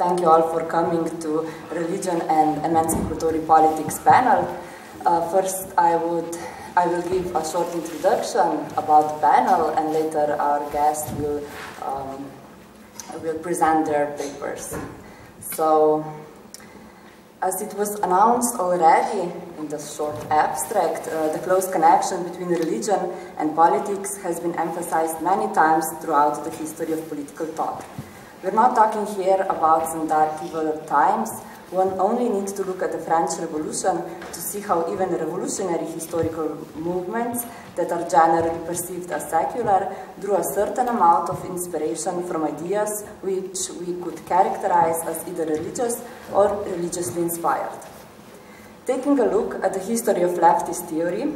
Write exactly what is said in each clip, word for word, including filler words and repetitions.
thank you all for coming to Religion and Emancipatory Politics panel. Uh, first, I would I will give a short introduction about the panel, and later our guests will um, will present their papers. So, as it was announced already in the short abstract, uh, the close connection between religion and politics has been emphasized many times throughout the history of political thought. We're not talking here about some dark evil times. One only needs to look at the French Revolution to see how even revolutionary historical movements that are generally perceived as secular drew a certain amount of inspiration from ideas which we could characterize as either religious or religiously inspired. Taking a look at the history of leftist theory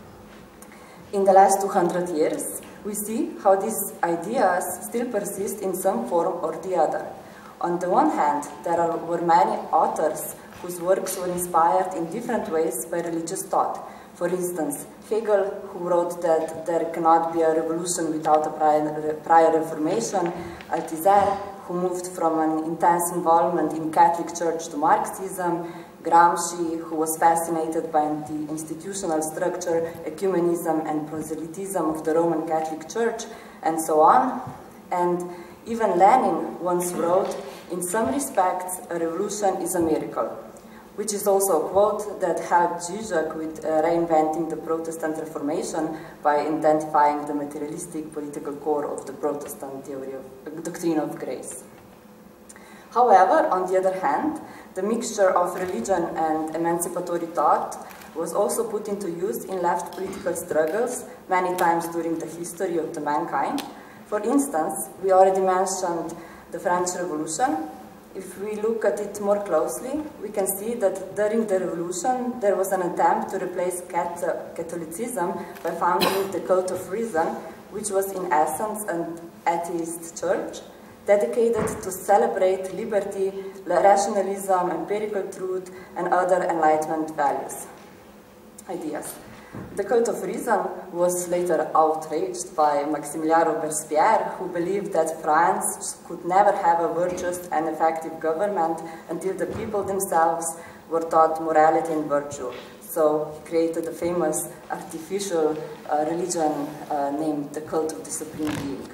in the last two hundred years, we see how these ideas still persist in some form or the other. On the one hand, there are, were many authors whose works were inspired in different ways by religious thought. For instance, Hegel, who wrote that there cannot be a revolution without a prior, prior reformation, Althusser, who moved from an intense involvement in Catholic Church to Marxism, Gramsci, who was fascinated by the institutional structure, ecumenism, and proselytism of the Roman Catholic Church, and so on. And even Lenin once wrote, "In some respects, a revolution is a miracle," which is also a quote that helped Zizek with uh, reinventing the Protestant Reformation by identifying the materialistic political core of the Protestant theory of uh, doctrine of grace. However, on the other hand, the mixture of religion and emancipatory thought was also put into use in left political struggles many times during the history of the mankind. For instance, we already mentioned the French Revolution. If we look at it more closely, we can see that during the revolution there was an attempt to replace Catholicism by founding the Cult of Reason, which was in essence an atheist church dedicated to celebrate liberty, rationalism, empirical truth, and other Enlightenment values, ideas. The Cult of Reason was later outraged by Maximilien Robespierre, who believed that France could never have a virtuous and effective government until the people themselves were taught morality and virtue. So he created a famous artificial uh, religion uh, named the Cult of the Supreme Being,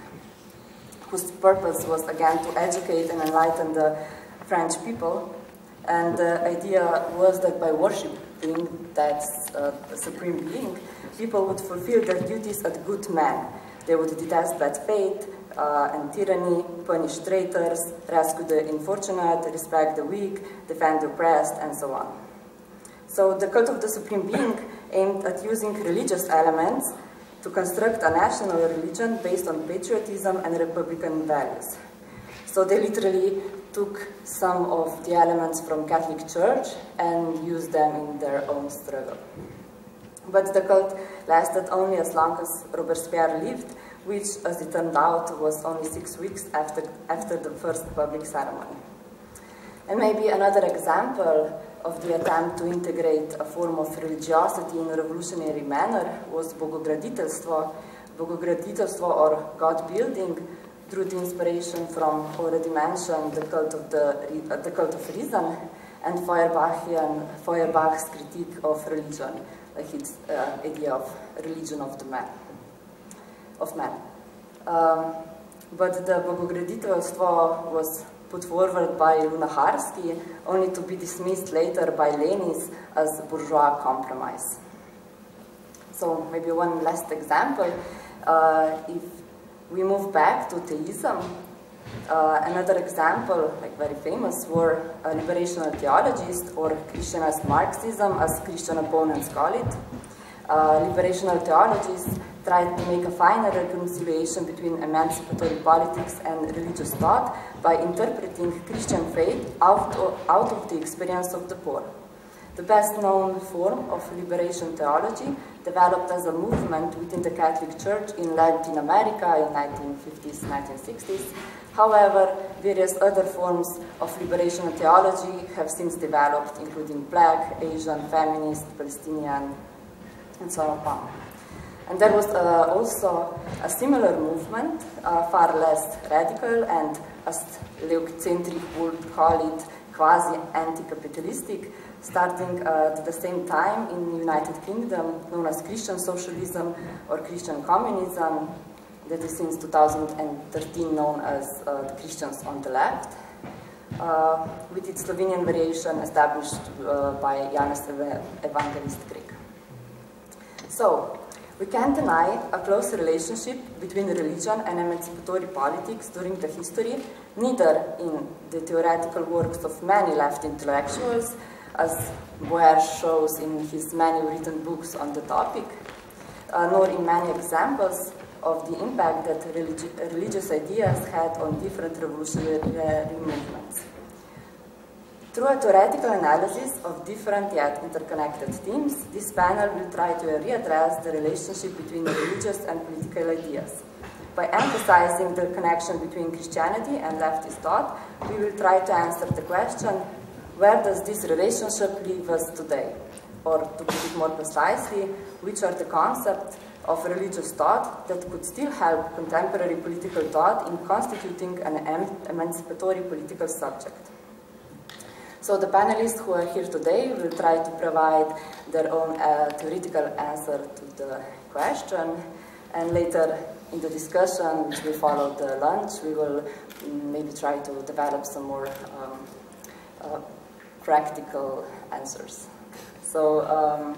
whose purpose was again to educate and enlighten the French people. And the idea was that by worshiping that uh, Supreme Being, people would fulfill their duties as good men. They would detest bad fate uh, and tyranny, punish traitors, rescue the unfortunate, respect the weak, defend the oppressed, and so on. So the Cult of the Supreme Being aimed at using religious elements to construct a national religion based on patriotism and republican values. So they literally took some of the elements from Catholic Church and used them in their own struggle. But the cult lasted only as long as Robespierre lived, which, as it turned out, was only six weeks after, after the first public ceremony. And maybe another example of the attempt to integrate a form of religiosity in a revolutionary manner was Bogograditeljstvo, Bogograditeljstvo or God-building, drew the inspiration from already mentioned the cult of the, uh, the cult of reason and Feuerbachian, Feuerbach's critique of religion, like his uh, idea of religion of the man, of man. Um, but the Bogograditeljstvo was put forward by Lunacharsky, only to be dismissed later by Lenin as bourgeois compromise. So maybe one last example, uh, if we move back to theism. Uh, another example, like very famous, were uh, liberational theologists, or Christian as Marxism, as Christian opponents call it. Uh, liberational theologists tried to make a finer reconciliation between emancipatory politics and religious thought by interpreting Christian faith out of, out of the experience of the poor. The best-known form of liberation theology developed as a movement within the Catholic Church in Latin America in nineteen fifties, nineteen sixties. However, various other forms of liberation theology have since developed, including Black, Asian, feminist, Palestinian, and so on. And there was uh, also a similar movement, uh, far less radical and, as Leuc-centric would call it, quasi-anti-capitalistic, starting uh, at the same time in the United Kingdom, known as Christian socialism or Christian communism, that is since two thousand thirteen known as uh, the Christians on the left, uh, with its Slovenian variation established uh, by Janez Evangelist Greg. So, we can't deny a close relationship between religion and emancipatory politics during the history, neither in the theoretical works of many left intellectuals, as Boer shows in his many written books on the topic, uh, nor in many examples of the impact that religi religious ideas had on different revolutionary movements. Through a theoretical analysis of different yet interconnected themes, this panel will try to readdress the relationship between religious and political ideas. By emphasizing the connection between Christianity and leftist thought, we will try to answer the question, where does this relationship leave us today? Or to put it more precisely, which are the concepts of religious thought that could still help contemporary political thought in constituting an em emancipatory political subject? So the panelists who are here today will try to provide their own uh, theoretical answer to the question, and later in the discussion, which will follow the lunch, we will maybe try to develop some more um, uh, practical answers. So um,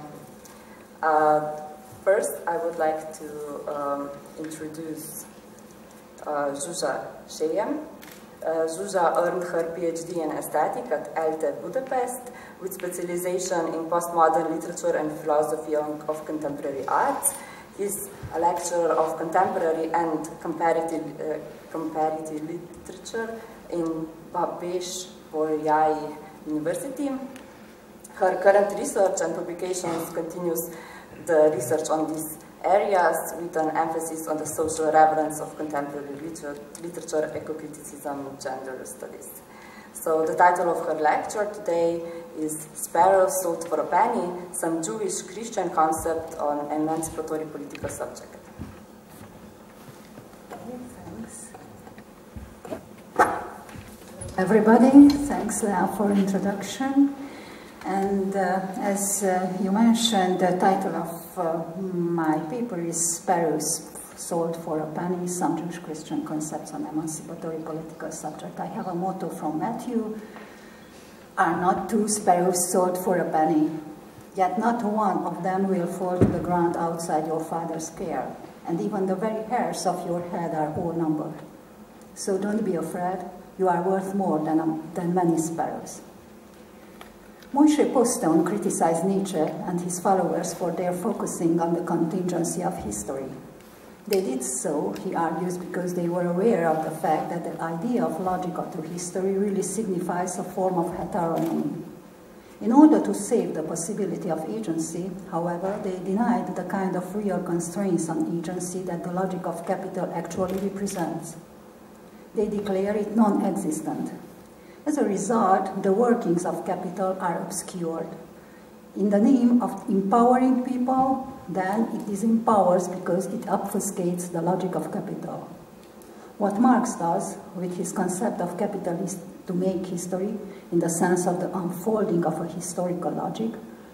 uh, first, I would like to um, introduce uh, Zsuzsa Selyem. Uh, Zsuzsa earned her PhD in aesthetic at E L T E Budapest with specialization in postmodern literature and philosophy of, of contemporary arts. He's a lecturer of contemporary and comparative, uh, comparative literature in Babes-Bolyai University. Her current research and publications continues the research on these areas with an emphasis on the social relevance of contemporary literature, literature eco-criticism, gender studies. So the title of her lecture today is Sparrows Sold for a Penny, Some Jewish Christian Concept on Emancipatory Political Subject. Thanks. Everybody, thanks Lea for introduction. And uh, as uh, you mentioned, the title of uh, my paper is Sparrows Sold for a Penny, Some Jewish Christian Concepts on Emancipatory Political Subject. I have a motto from Matthew, are not two sparrows sold for a penny, yet not one of them will fall to the ground outside your Father's care, and even the very hairs of your head are all numbered. So don't be afraid, you are worth more than, um, than many sparrows. Moshe Postone criticized Nietzsche and his followers for their focusing on the contingency of history. They did so, he argues, because they were aware of the fact that the idea of logic to history really signifies a form of heteronomy. In order to save the possibility of agency, however, they denied the kind of real constraints on agency that the logic of capital actually represents. They declare it non-existent. As a result, the workings of capital are obscured. In the name of empowering people, then it disempowers because it obfuscates the logic of capital. What Marx does with his concept of capital is to make history, in the sense of the unfolding of a historical logic,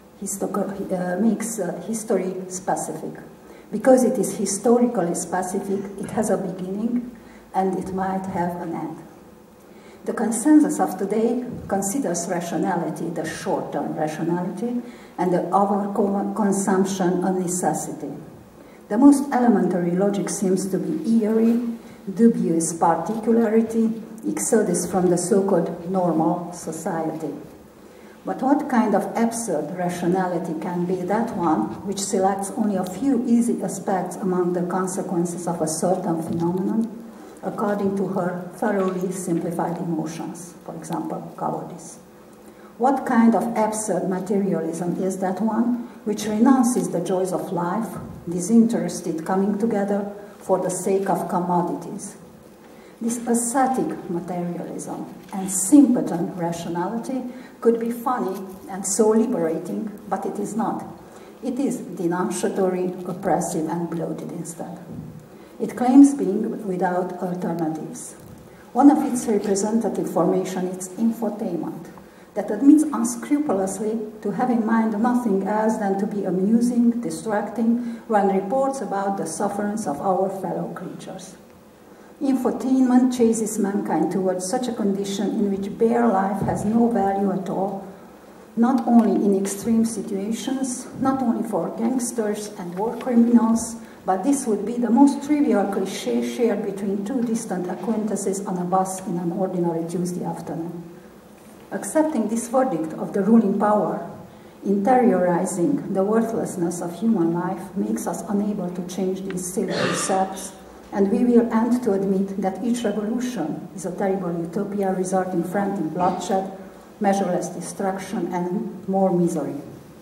uh, makes uh, history specific. Because it is historically specific, it has a beginning and it might have an end. The consensus of today considers rationality, the short-term rationality, and the overconsumption a necessity. The most elementary logic seems to be eerie, dubious particularity, exodus from the so-called normal society. But what kind of absurd rationality can be that one which selects only a few easy aspects among the consequences of a certain phenomenon, according to her thoroughly simplified emotions, for example, cowardice? What kind of absurd materialism is that one which renounces the joys of life, disinterested coming together for the sake of commodities? This ascetic materialism and simpleton rationality could be funny and so liberating, but it is not. It is denunciatory, oppressive, and bloated instead. It claims being without alternatives. One of its representative formations is infotainment, that admits unscrupulously to have in mind nothing else than to be amusing, distracting, when reports about the sufferance of our fellow creatures. Infotainment chases mankind towards such a condition in which bare life has no value at all, not only in extreme situations, not only for gangsters and war criminals, but this would be the most trivial cliché shared between two distant acquaintances on a bus in an ordinary Tuesday afternoon. Accepting this verdict of the ruling power, interiorizing the worthlessness of human life, makes us unable to change these silly precepts, and we will end to admit that each revolution is a terrible utopia resulting in frantic bloodshed, measureless destruction, and more misery.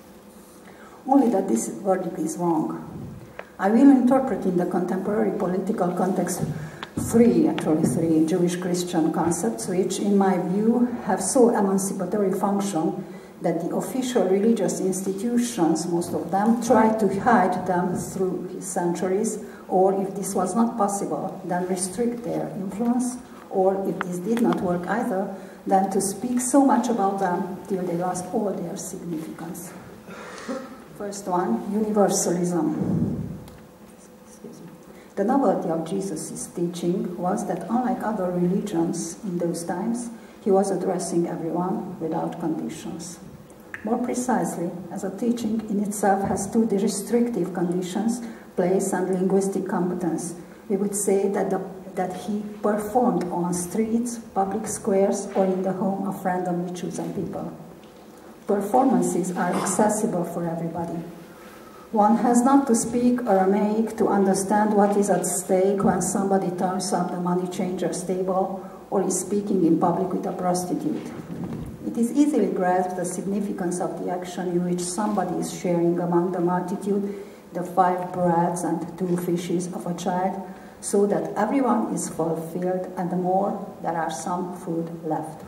Only that this verdict is wrong. I will interpret in the contemporary political context three, actually three, Jewish-Christian concepts which, in my view, have so emancipatory function that the official religious institutions, most of them, try to hide them through centuries, or if this was not possible, then restrict their influence, or if this did not work either, then to speak so much about them till they lost all their significance. First one, universalism. Excuse me. The novelty of Jesus' teaching was that unlike other religions in those times, he was addressing everyone without conditions. More precisely, as a teaching in itself has two restrictive conditions, place and linguistic competence, we would say that the that he performed on streets, public squares, or in the home of randomly chosen people. Performances are accessible for everybody. One has not to speak Aramaic to understand what is at stake when somebody turns up the money changer's table or is speaking in public with a prostitute. It is easily grasped the significance of the action in which somebody is sharing among the multitude the five breads and two fishes of a child, so that everyone is fulfilled, and the more there are some food left.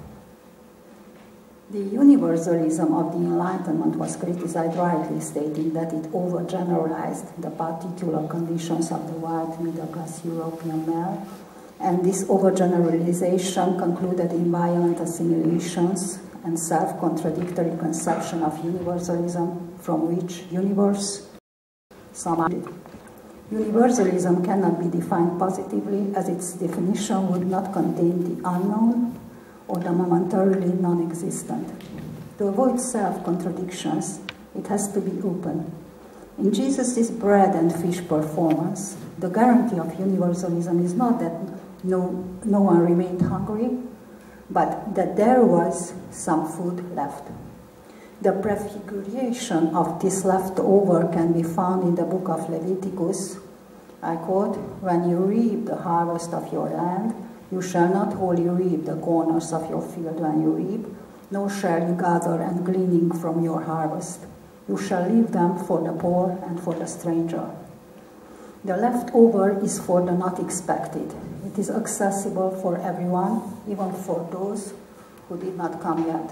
The universalism of the Enlightenment was criticized rightly, stating that it overgeneralized the particular conditions of the white middle-class European male, and this overgeneralization concluded in violent assimilations and self-contradictory conception of universalism, from which universe some. Universalism cannot be defined positively, as its definition would not contain the unknown or the momentarily non-existent. To avoid self-contradictions, it has to be open. In Jesus' bread and fish performance, the guarantee of universalism is not that no, no one remained hungry, but that there was some food left. The prefiguration of this leftover can be found in the book of Leviticus. I quote, "When you reap the harvest of your land, you shall not wholly reap the corners of your field when you reap, nor shall you gather and gleaning from your harvest. You shall leave them for the poor and for the stranger." The leftover is for the not expected. It is accessible for everyone, even for those who did not come yet.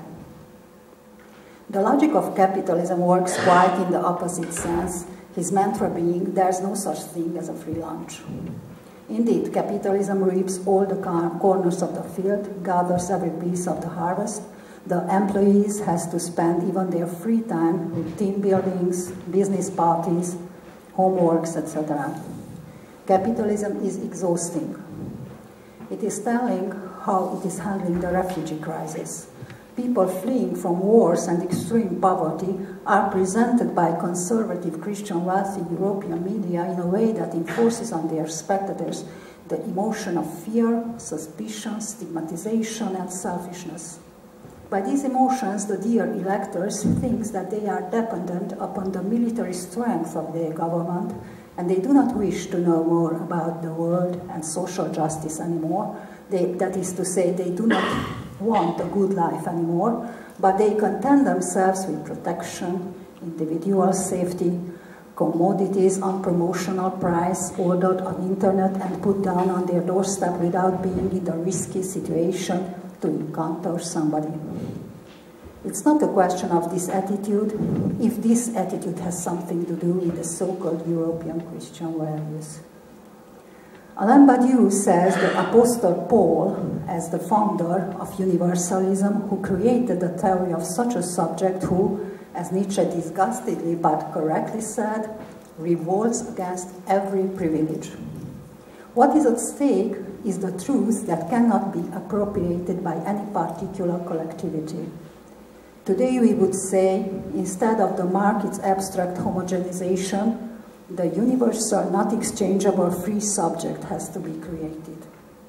The logic of capitalism works quite in the opposite sense, his mantra being, "There's no such thing as a free lunch." Indeed, capitalism reaps all the corners of the field, gathers every piece of the harvest. The employees has to spend even their free time with team buildings, business parties, homeworks, et cetera. Capitalism is exhausting. It is telling how it is handling the refugee crisis. People fleeing from wars and extreme poverty are presented by conservative Christian wealthy European media in a way that enforces on their spectators the emotion of fear, suspicion, stigmatization, and selfishness. By these emotions, the dear electors think that they are dependent upon the military strength of their government, and they do not wish to know more about the world and social justice anymore. They, that is to say, they do not want a good life anymore, but they content themselves with protection, individual safety, commodities on promotional price ordered on internet and put down on their doorstep without being in the risky situation to encounter somebody. It's not a question of this attitude, if this attitude has something to do with the so-called European Christian values. Alain Badiou says that Apostle Paul, as the founder of universalism, who created the theory of such a subject who, as Nietzsche disgustedly but correctly said, revolts against every privilege. What is at stake is the truth that cannot be appropriated by any particular collectivity. Today we would say, instead of the market's abstract homogenization, the universal, not exchangeable free subject has to be created.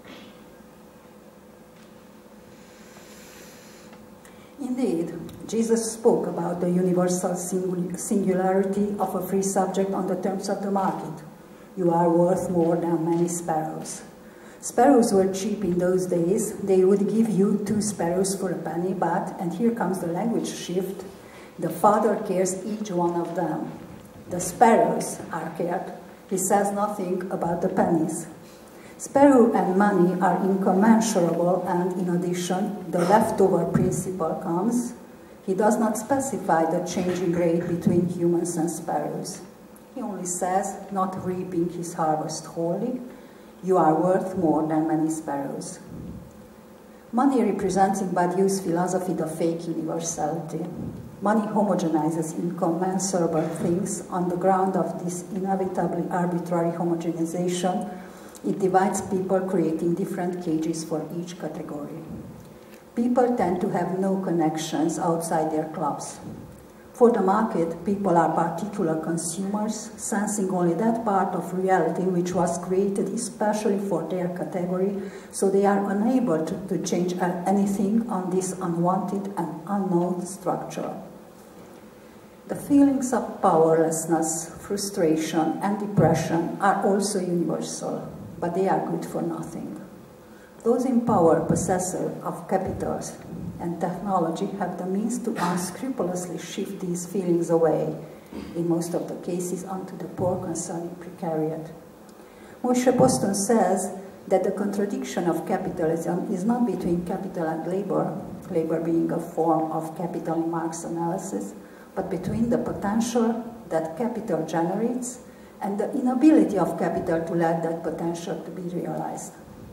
Indeed, Jesus spoke about the universal singularity of a free subject on the terms of the market. You are worth more than many sparrows. Sparrows were cheap in those days. They would give you two sparrows for a penny, but, and here comes the language shift, the Father cares each one of them. The sparrows are cared. He says nothing about the pennies. Sparrow and money are incommensurable, and in addition, the leftover principle comes. He does not specify the changing rate between humans and sparrows. He only says, not reaping his harvest wholly, you are worth more than many sparrows. Money represents in Badiou's philosophy the fake universality. Money homogenizes incommensurable things on the ground of this inevitably arbitrary homogenization. It divides people, creating different cages for each category. People tend to have no connections outside their clubs. For the market, people are particular consumers, sensing only that part of reality which was created especially for their category, so they are unable to, to change anything on this unwanted and unknown structure. The feelings of powerlessness, frustration, and depression are also universal, but they are good for nothing. Those in power, possessors of capitals and technology, have the means to unscrupulously shift these feelings away, in most of the cases, onto the poor concerning precariat. Moshe Poston says that the contradiction of capitalism is not between capital and labor, labor being a form of capital in Marx's analysis, but between the potential that capital generates and the inability of capital to let that potential to be realized.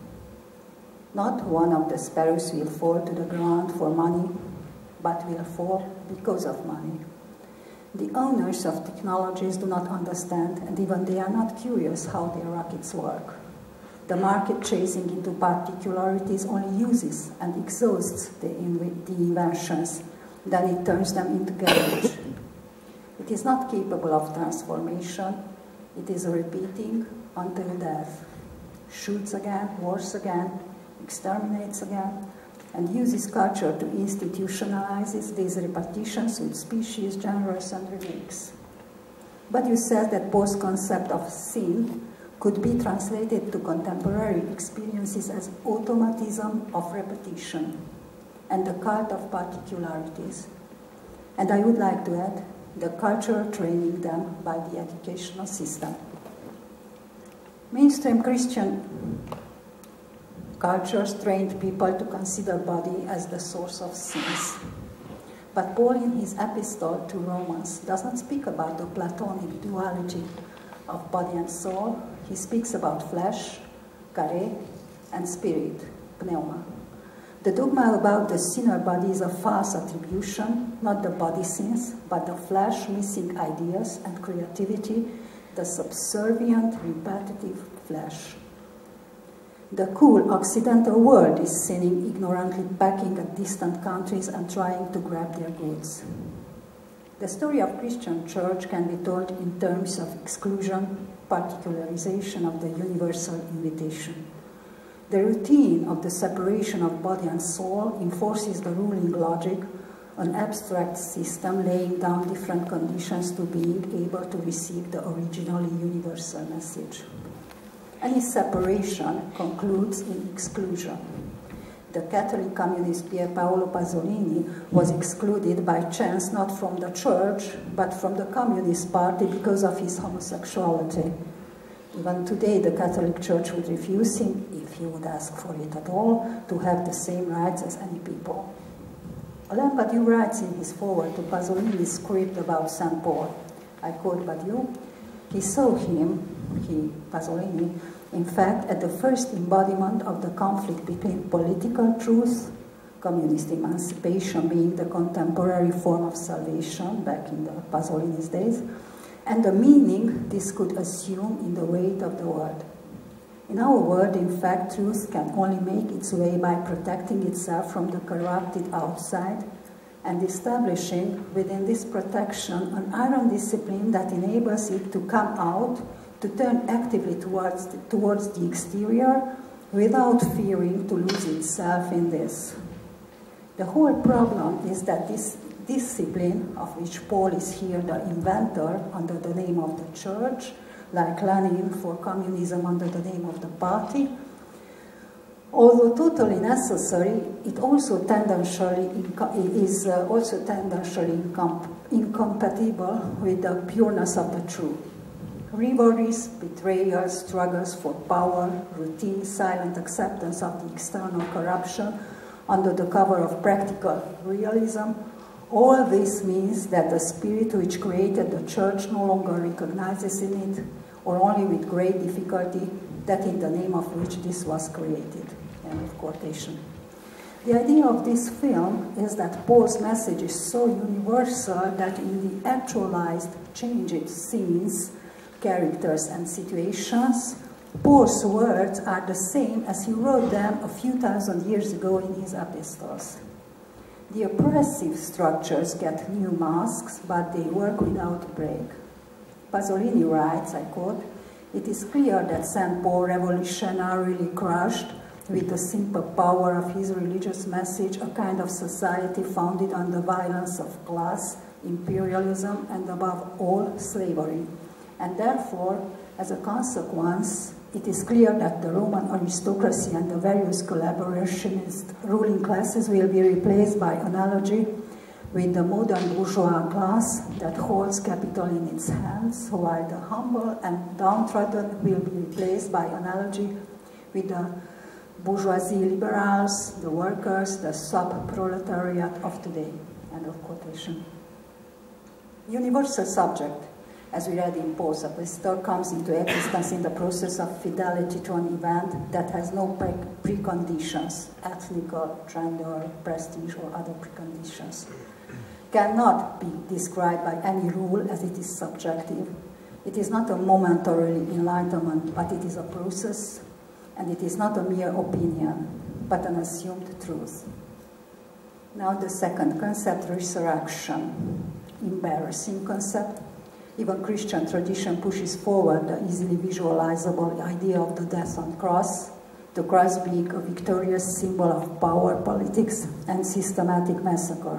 Not one of the sparrows will fall to the ground for money, but will fall because of money. The owners of technologies do not understand, and even they are not curious how their rockets work. The market chasing into particularities only uses and exhausts the, the inventions. Then it turns them into garbage. It is not capable of transformation. It is repeating until death. Shoots again, wars again, exterminates again, and uses culture to institutionalize these repetitions with species, genres, and remakes. But you said that Paul's concept of sin could be translated to contemporary experiences as automatism of repetition and the cult of particularities. And I would like to add the cultural training done by the educational system. Mainstream Christian cultures trained people to consider body as the source of sins. But Paul, in his epistle to Romans, does not speak about the Platonic duality of body and soul. He speaks about flesh, kare, and spirit, pneuma. The dogma about the sinner body is a false attribution, not the body sins, but the flesh missing ideas and creativity, the subservient, repetitive flesh. The cool Occidental world is sinning, ignorantly packing at distant countries and trying to grab their goods. The story of Christian church can be told in terms of exclusion, particularization of the universal invitation. The routine of the separation of body and soul enforces the ruling logic, an abstract system laying down different conditions to being able to receive the originally universal message. Any separation concludes in exclusion. The Catholic communist Pier Paolo Pasolini was excluded by chance not from the church, but from the Communist Party because of his homosexuality. Even today, the Catholic Church would refuse him, if he would ask for it at all, to have the same rights as any people. Alain Badiou writes in his foreword to Pasolini's script about Saint Paul, I quote Badiou, he saw him, he, Pasolini, in fact, at the first embodiment of the conflict between political truth, communist emancipation being the contemporary form of salvation back in the Pasolini's days, and the meaning this could assume in the weight of the word. In our world, in fact, truth can only make its way by protecting itself from the corrupted outside and establishing within this protection an iron discipline that enables it to come out, to turn actively towards the, towards the exterior without fearing to lose itself in this. The whole problem is that this discipline, of which Paul is here the inventor under the name of the church, like Lenin for communism under the name of the party, although totally necessary, it also tendentially is uh, also tendentially incom incompatible with the pureness of the truth. Rivalries, betrayals, struggles for power, routine, silent acceptance of the external corruption under the cover of practical realism, all this means that the spirit which created the church no longer recognizes in it, or only with great difficulty, that in the name of which this was created. End of quotation. The idea of this film is that Paul's message is so universal that in the actualized changed scenes, characters and situations, Paul's words are the same as he wrote them a few thousand years ago in his epistles. The oppressive structures get new masks, but they work without break. Pasolini writes, I quote, "It is clear that Saint Paul revolutionarily crushed with the simple power of his religious message a kind of society founded on the violence of class, imperialism, and above all, slavery. And therefore, as a consequence, it is clear that the Roman aristocracy and the various collaborationist ruling classes will be replaced by analogy with the modern bourgeois class that holds capital in its hands, while the humble and downtrodden will be replaced by analogy with the bourgeoisie liberals, the workers, the sub-proletariat of today." End of quotation. Universal subject, as we read in Paul's epistle, comes into existence in the process of fidelity to an event that has no pre preconditions, ethnical, gender, prestige, or other preconditions. Cannot be described by any rule as it is subjective. It is not a momentary enlightenment, but it is a process, and it is not a mere opinion, but an assumed truth. Now the second concept, resurrection. Embarrassing concept. Even Christian tradition pushes forward the easily visualizable idea of the death on cross, the cross being a victorious symbol of power, politics, and systematic massacre.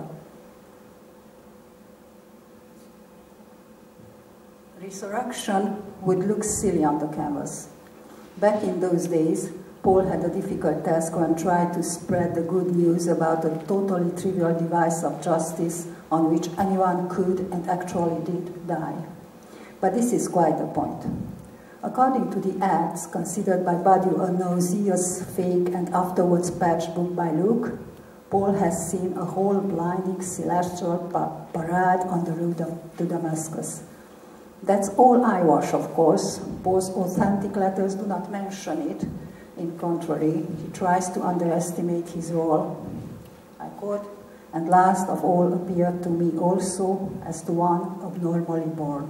Resurrection would look silly on the canvas. Back in those days, Paul had a difficult task when trying to spread the good news about a totally trivial device of justice on which anyone could and actually did die. But this is quite the point. According to the Acts, considered by Badiou a nauseous, fake, and afterwards patched book by Luke, Paul has seen a whole blinding celestial parade on the road to Damascus. That's all eyewash, of course. Paul's authentic letters do not mention it. In contrary, he tries to underestimate his role. I quote, "And last of all appeared to me also as to one abnormally born."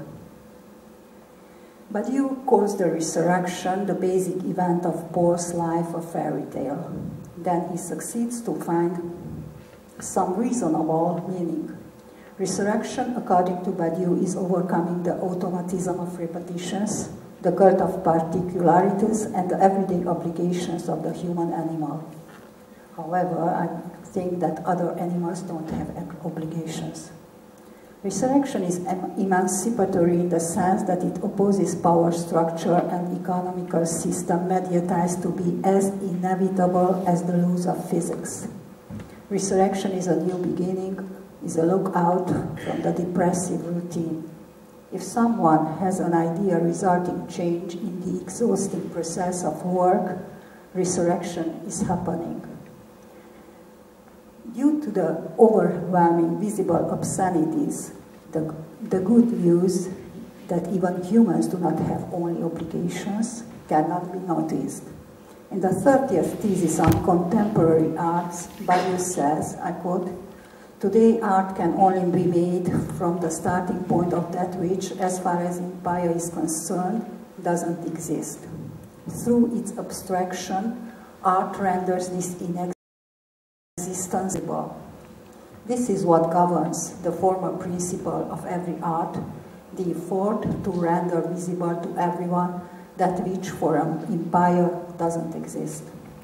Badiou calls the resurrection the basic event of Paul's life a fairy tale. Then he succeeds to find some reasonable meaning. Resurrection, according to Badiou, is overcoming the automatism of repetitions, the cult of particularities, and the everyday obligations of the human animal. However, I think that other animals don't have obligations. Resurrection is em emancipatory in the sense that it opposes power structure and economical system mediatized to be as inevitable as the laws of physics. Resurrection is a new beginning, is a look out from the depressive routine. If someone has an idea resulting change in the exhausting process of work, resurrection is happening. Due to the overwhelming visible obscenities, the, the good news that even humans do not have only obligations cannot be noticed. In the thirtieth thesis on contemporary arts, Badiou says, I quote, "Today art can only be made from the starting point of that which, as far as empire is concerned, doesn't exist. Through its abstraction, art renders this inexistable. This is what governs the former principle of every art, the effort to render visible to everyone that which for an empire doesn't exist."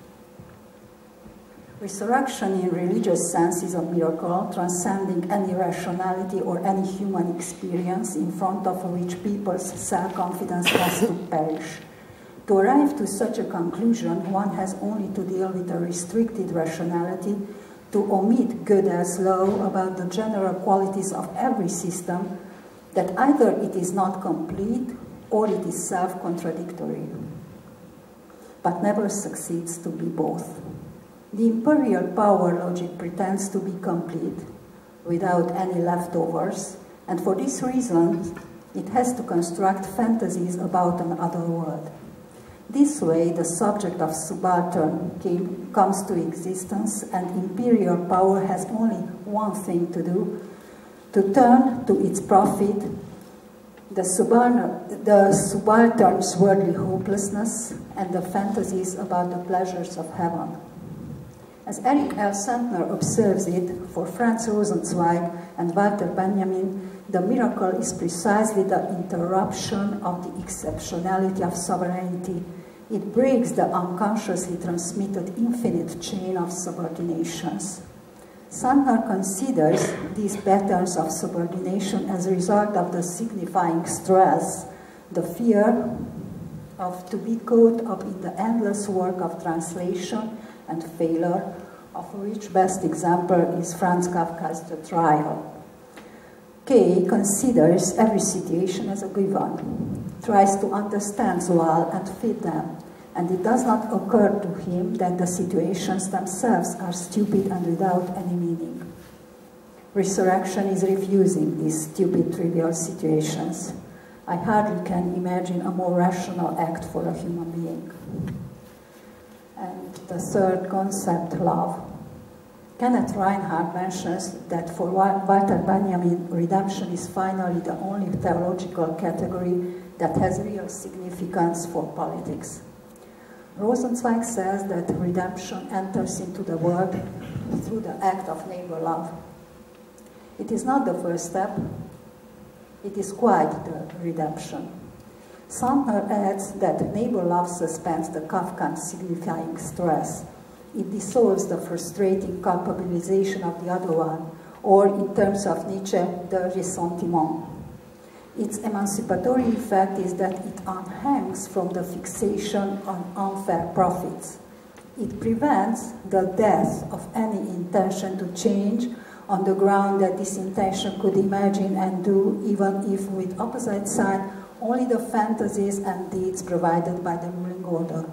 Resurrection in religious sense is a miracle, transcending any rationality or any human experience in front of which people's self-confidence has to perish. To arrive to such a conclusion, one has only to deal with a restricted rationality, to omit Gödel's law about the general qualities of every system, that either it is not complete or it is self-contradictory, but never succeeds to be both. The imperial power logic pretends to be complete, without any leftovers, and for this reason, it has to construct fantasies about an other world. This way, the subject of subaltern came, comes to existence, and imperial power has only one thing to do, to turn to its profit the, the subaltern's worldly hopelessness and the fantasies about the pleasures of heaven. As Eric L. Santner observes it, for Franz Rosenzweig and Walter Benjamin, the miracle is precisely the interruption of the exceptionality of sovereignty. It breaks the unconsciously transmitted infinite chain of subordinations. Santner considers these patterns of subordination as a result of the signifying stress, the fear of to be caught up in the endless work of translation and failure, of which best example is Franz Kafka's The Trial. Kay considers every situation as a given, tries to understand well and fit them, and it does not occur to him that the situations themselves are stupid and without any meaning. Resurrection is refusing these stupid, trivial situations. I hardly can imagine a more rational act for a human being. And the third concept, love. Kenneth Reinhardt mentions that for Walter Benjamin, redemption is finally the only theological category that has real significance for politics. Rosenzweig says that redemption enters into the world through the act of neighbor love. It is not the first step, it is quite the redemption. Santner adds that neighbor love suspends the Kafkan signifying stress. It dissolves the frustrating culpabilization of the other one, or in terms of Nietzsche, the ressentiment. Its emancipatory effect is that it unhangs from the fixation on unfair profits. It prevents the death of any intention to change on the ground that this intention could imagine and do, even if with opposite side, only the fantasies and deeds provided by the ruling order.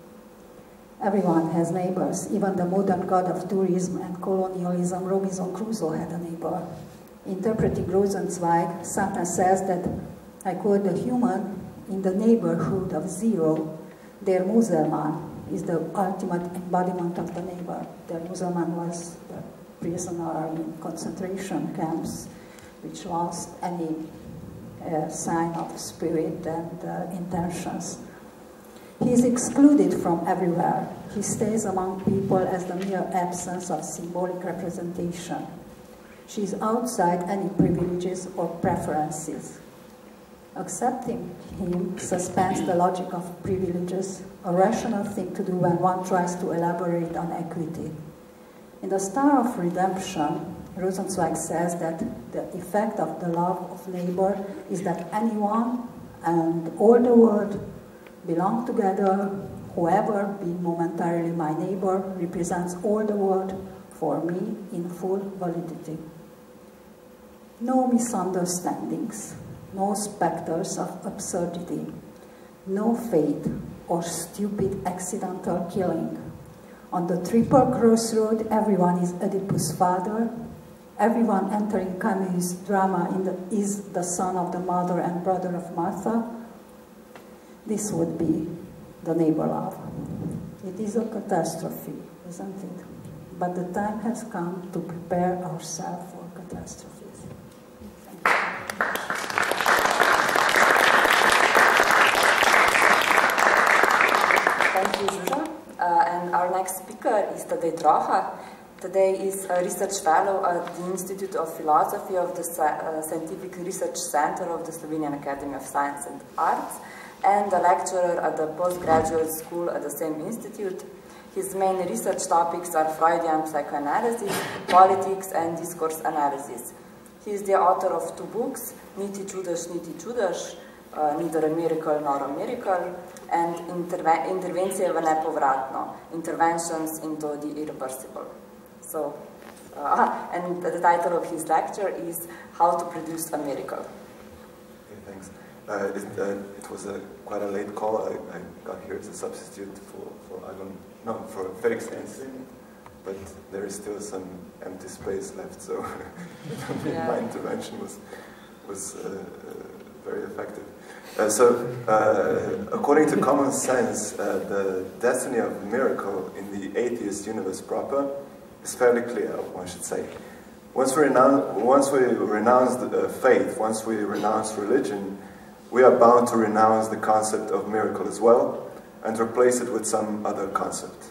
Everyone has neighbors. Even the modern god of tourism and colonialism, Robinson Crusoe, had a neighbor. Interpreting Rosenzweig, Santner says that, I quote, "The human in the neighborhood of zero, der Muselmann, is the ultimate embodiment of the neighbor." Der Muselmann was the prisoner in concentration camps, which lost any uh, sign of spirit and uh, intentions. He is excluded from everywhere. He stays among people as the mere absence of symbolic representation. She is outside any privileges or preferences. Accepting him suspends the logic of privileges, a rational thing to do when one tries to elaborate on equity. In The Star of Redemption, Rosenzweig says that the effect of the love of neighbor is that anyone and all the world belong together. Whoever, be momentarily my neighbor, represents all the world for me in full validity. No misunderstandings, no specters of absurdity, no fate or stupid accidental killing. On the triple crossroad, everyone is Oedipus' father. Everyone entering Camus' drama in the, is the son of the mother and brother of Martha. This would be the neighbor love. It is a catastrophe, isn't it? But the time has come to prepare ourselves for catastrophes. Thank you, Zsuzsa. Uh, and our next speaker is Tadej Troha. Tadej is a research fellow at the Institute of Philosophy of the uh, Scientific Research Center of the Slovenian Academy of Science and Arts, and a lecturer at the postgraduate school at the same institute. His main research topics are Freudian psychoanalysis, politics, and discourse analysis. He is the author of two books, Niti čudež, niti čudež, uh, Neither a Miracle nor a Miracle, and Interve Intervencije v nepovratno, Interventions into the Irreversible. So, uh, and the title of his lecture is How to Produce a Miracle. Okay, thanks. Uh, it, uh, it was a, quite a late call. I, I got here as a substitute for, for Ivan, no, for Felix Enslin, but there is still some empty space left, so yeah. My intervention was, was uh, uh, very effective. Uh, so, uh, according to common sense, uh, the destiny of a miracle in the atheist universe proper is fairly clear, one should say. Once we renounce, once we renounce the, uh, faith, once we renounce religion, we are bound to renounce the concept of miracle as well, and replace it with some other concept.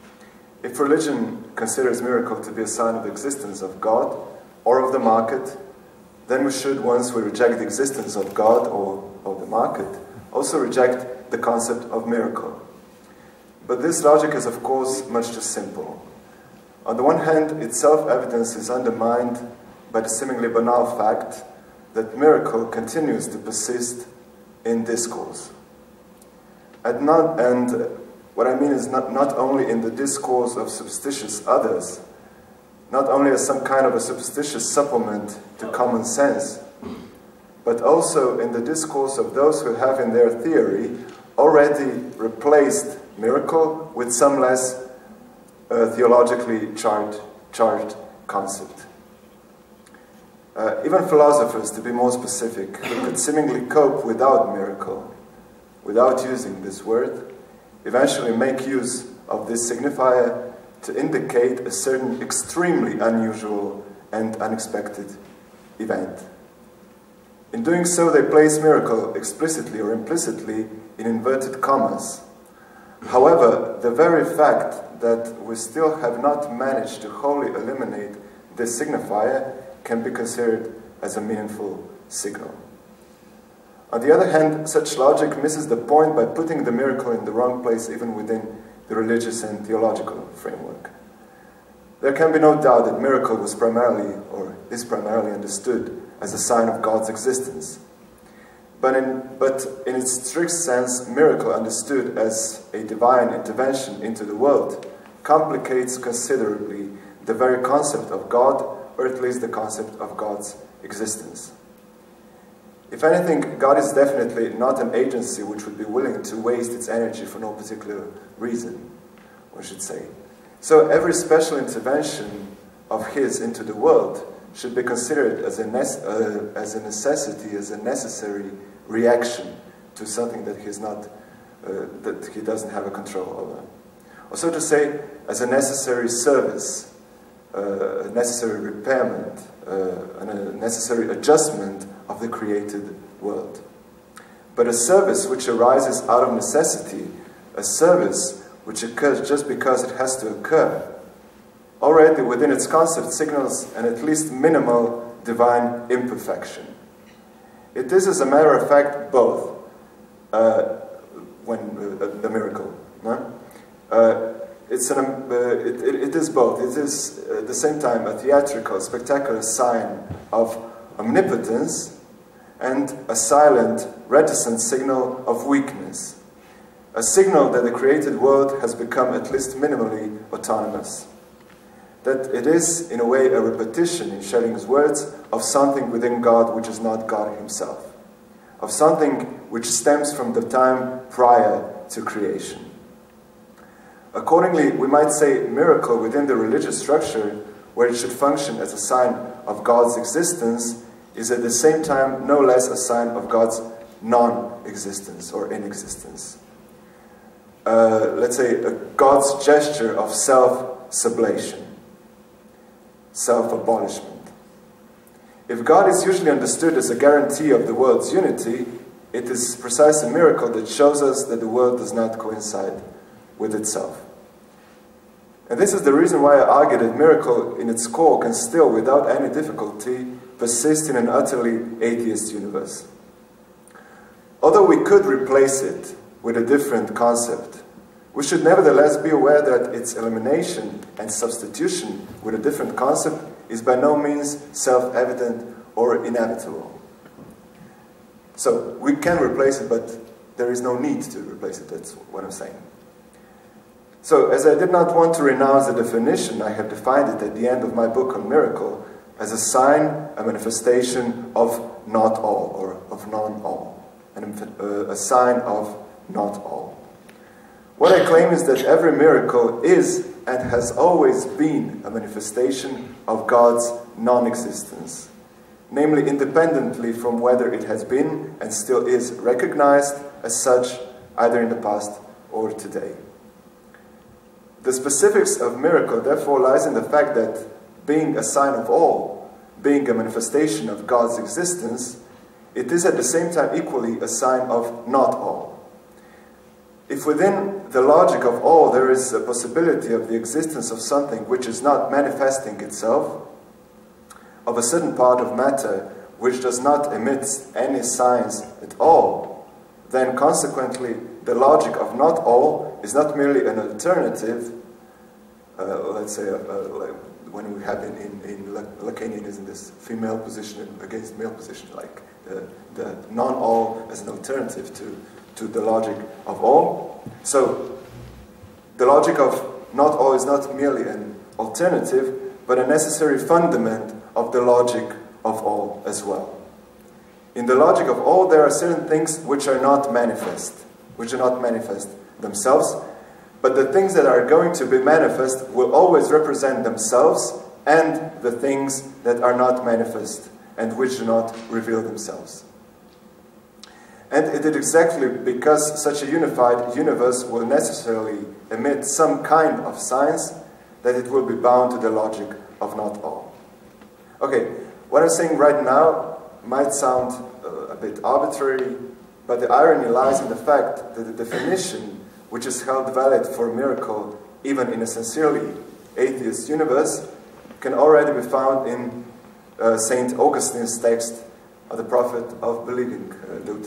If religion considers miracle to be a sign of the existence of God or of the market, then we should, once we reject the existence of God or of the market, also reject the concept of miracle. But this logic is, of course, much too simple. On the one hand, its self-evidence is undermined by the seemingly banal fact that miracle continues to persist in discourse. And, not, and what I mean is not, not only in the discourse of superstitious others, not only as some kind of a superstitious supplement to common sense, but also in the discourse of those who have in their theory already replaced miracle with some less uh, theologically charged, charged concept. Uh, even philosophers, to be more specific, who could seemingly cope without miracle, without using this word, eventually make use of this signifier to indicate a certain extremely unusual and unexpected event. In doing so, they place miracle explicitly or implicitly in inverted commas. However, the very fact that we still have not managed to wholly eliminate this signifier can be considered as a meaningful signal. On the other hand, such logic misses the point by putting the miracle in the wrong place even within the religious and theological framework. There can be no doubt that miracle was primarily, or is primarily understood as a sign of God's existence. But in, but in its strict sense, miracle understood as a divine intervention into the world complicates considerably the very concept of God, or at least the concept of God's existence. If anything, God is definitely not an agency which would be willing to waste its energy for no particular reason, one should say. So every special intervention of His into the world should be considered as a, uh, as a necessity, as a necessary reaction to something that He's not, uh, that He doesn't have a control over. Or so to say, as a necessary service, uh, a necessary repairment, uh, and a necessary adjustment of the created world. But a service which arises out of necessity, a service which occurs just because it has to occur, already within its concept signals an at least minimal divine imperfection. It is, as a matter of fact, both, uh, when uh, the miracle. No? Uh, it's an, uh, it, it, it is both. It is uh, at the same time a theatrical, spectacular sign of omnipotence and a silent, reticent signal of weakness. A signal that the created world has become at least minimally autonomous. That it is, in a way, a repetition, in Schelling's words, of something within God which is not God Himself. Of something which stems from the time prior to creation. Accordingly, we might say miracle within the religious structure, where it should function as a sign of God's existence, is at the same time no less a sign of God's non-existence or inexistence. Uh, let's say a God's gesture of self-sublation, self-abolishment. If God is usually understood as a guarantee of the world's unity, it is precisely a miracle that shows us that the world does not coincide with itself. And this is the reason why I argue that miracle in its core can still, without any difficulty, persist in an utterly atheist universe. Although we could replace it with a different concept, we should nevertheless be aware that its elimination and substitution with a different concept is by no means self-evident or inevitable. So, we can replace it, but there is no need to replace it, that's what I'm saying. So, as I did not want to renounce the definition, I have defined it at the end of my book on miracle as a sign, a manifestation of not all, or of non-all, and a, a sign of not all. What I claim is that every miracle is and has always been a manifestation of God's non-existence, namely independently from whether it has been and still is recognized as such either in the past or today. The specifics of miracle therefore lies in the fact that being a sign of all, being a manifestation of God's existence, it is at the same time equally a sign of not all. If within the logic of all there is a possibility of the existence of something which is not manifesting itself, of a certain part of matter which does not emit any signs at all, then consequently the logic of not all is not merely an alternative, uh, let's say, uh, uh, when we have in, in, in Lacanianism this female position against male position, like the, the non-all as an alternative to, to the logic of all. So the logic of not all is not merely an alternative, but a necessary fundament of the logic of all as well. In the logic of all, there are certain things which are not manifest, which are not manifest themselves, but the things that are going to be manifest will always represent themselves and the things that are not manifest and which do not reveal themselves. And it is exactly because such a unified universe will necessarily emit some kind of signs that it will be bound to the logic of not all. Okay, what I'm saying right now might sound uh, a bit arbitrary, but the irony lies in the fact that the definition which is held valid for miracle, even in a sincerely atheist universe, can already be found in uh, Saint Augustine's text of the Prophet of Believing. Uh,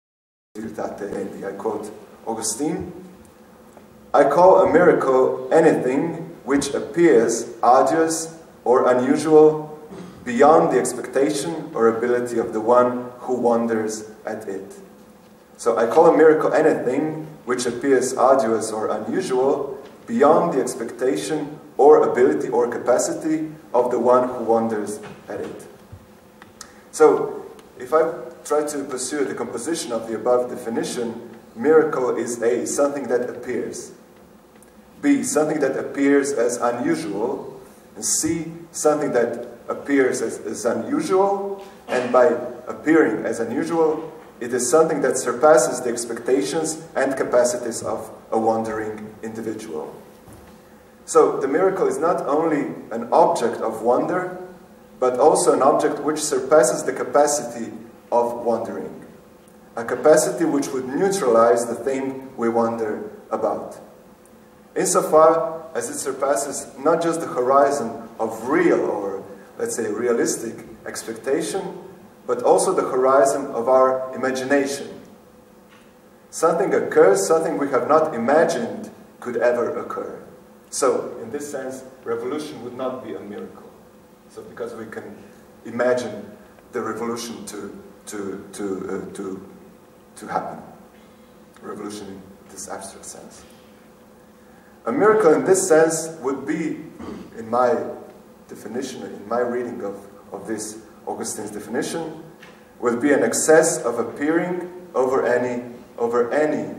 I quote Augustine, "I call a miracle anything which appears arduous or unusual beyond the expectation or ability of the one who wonders at it." So I call a miracle anything which appears arduous or unusual beyond the expectation or ability or capacity of the one who wonders at it. So if I try to pursue the composition of the above definition, miracle is A, something that appears, B, something that appears as unusual, and C, something that appears as, as unusual, and by appearing as unusual, it is something that surpasses the expectations and capacities of a wandering individual. So the miracle is not only an object of wonder, but also an object which surpasses the capacity of wondering, a capacity which would neutralize the thing we wonder about, insofar as it surpasses not just the horizon of real or, let's say, realistic expectation, but also the horizon of our imagination. Something occurs, something we have not imagined could ever occur. So, in this sense, revolution would not be a miracle. So, because we can imagine the revolution to to to uh, to to happen, revolution in this abstract sense. A miracle in this sense would be, in my definition, in my reading of of this Augustine's definition, would be an excess of appearing over any over any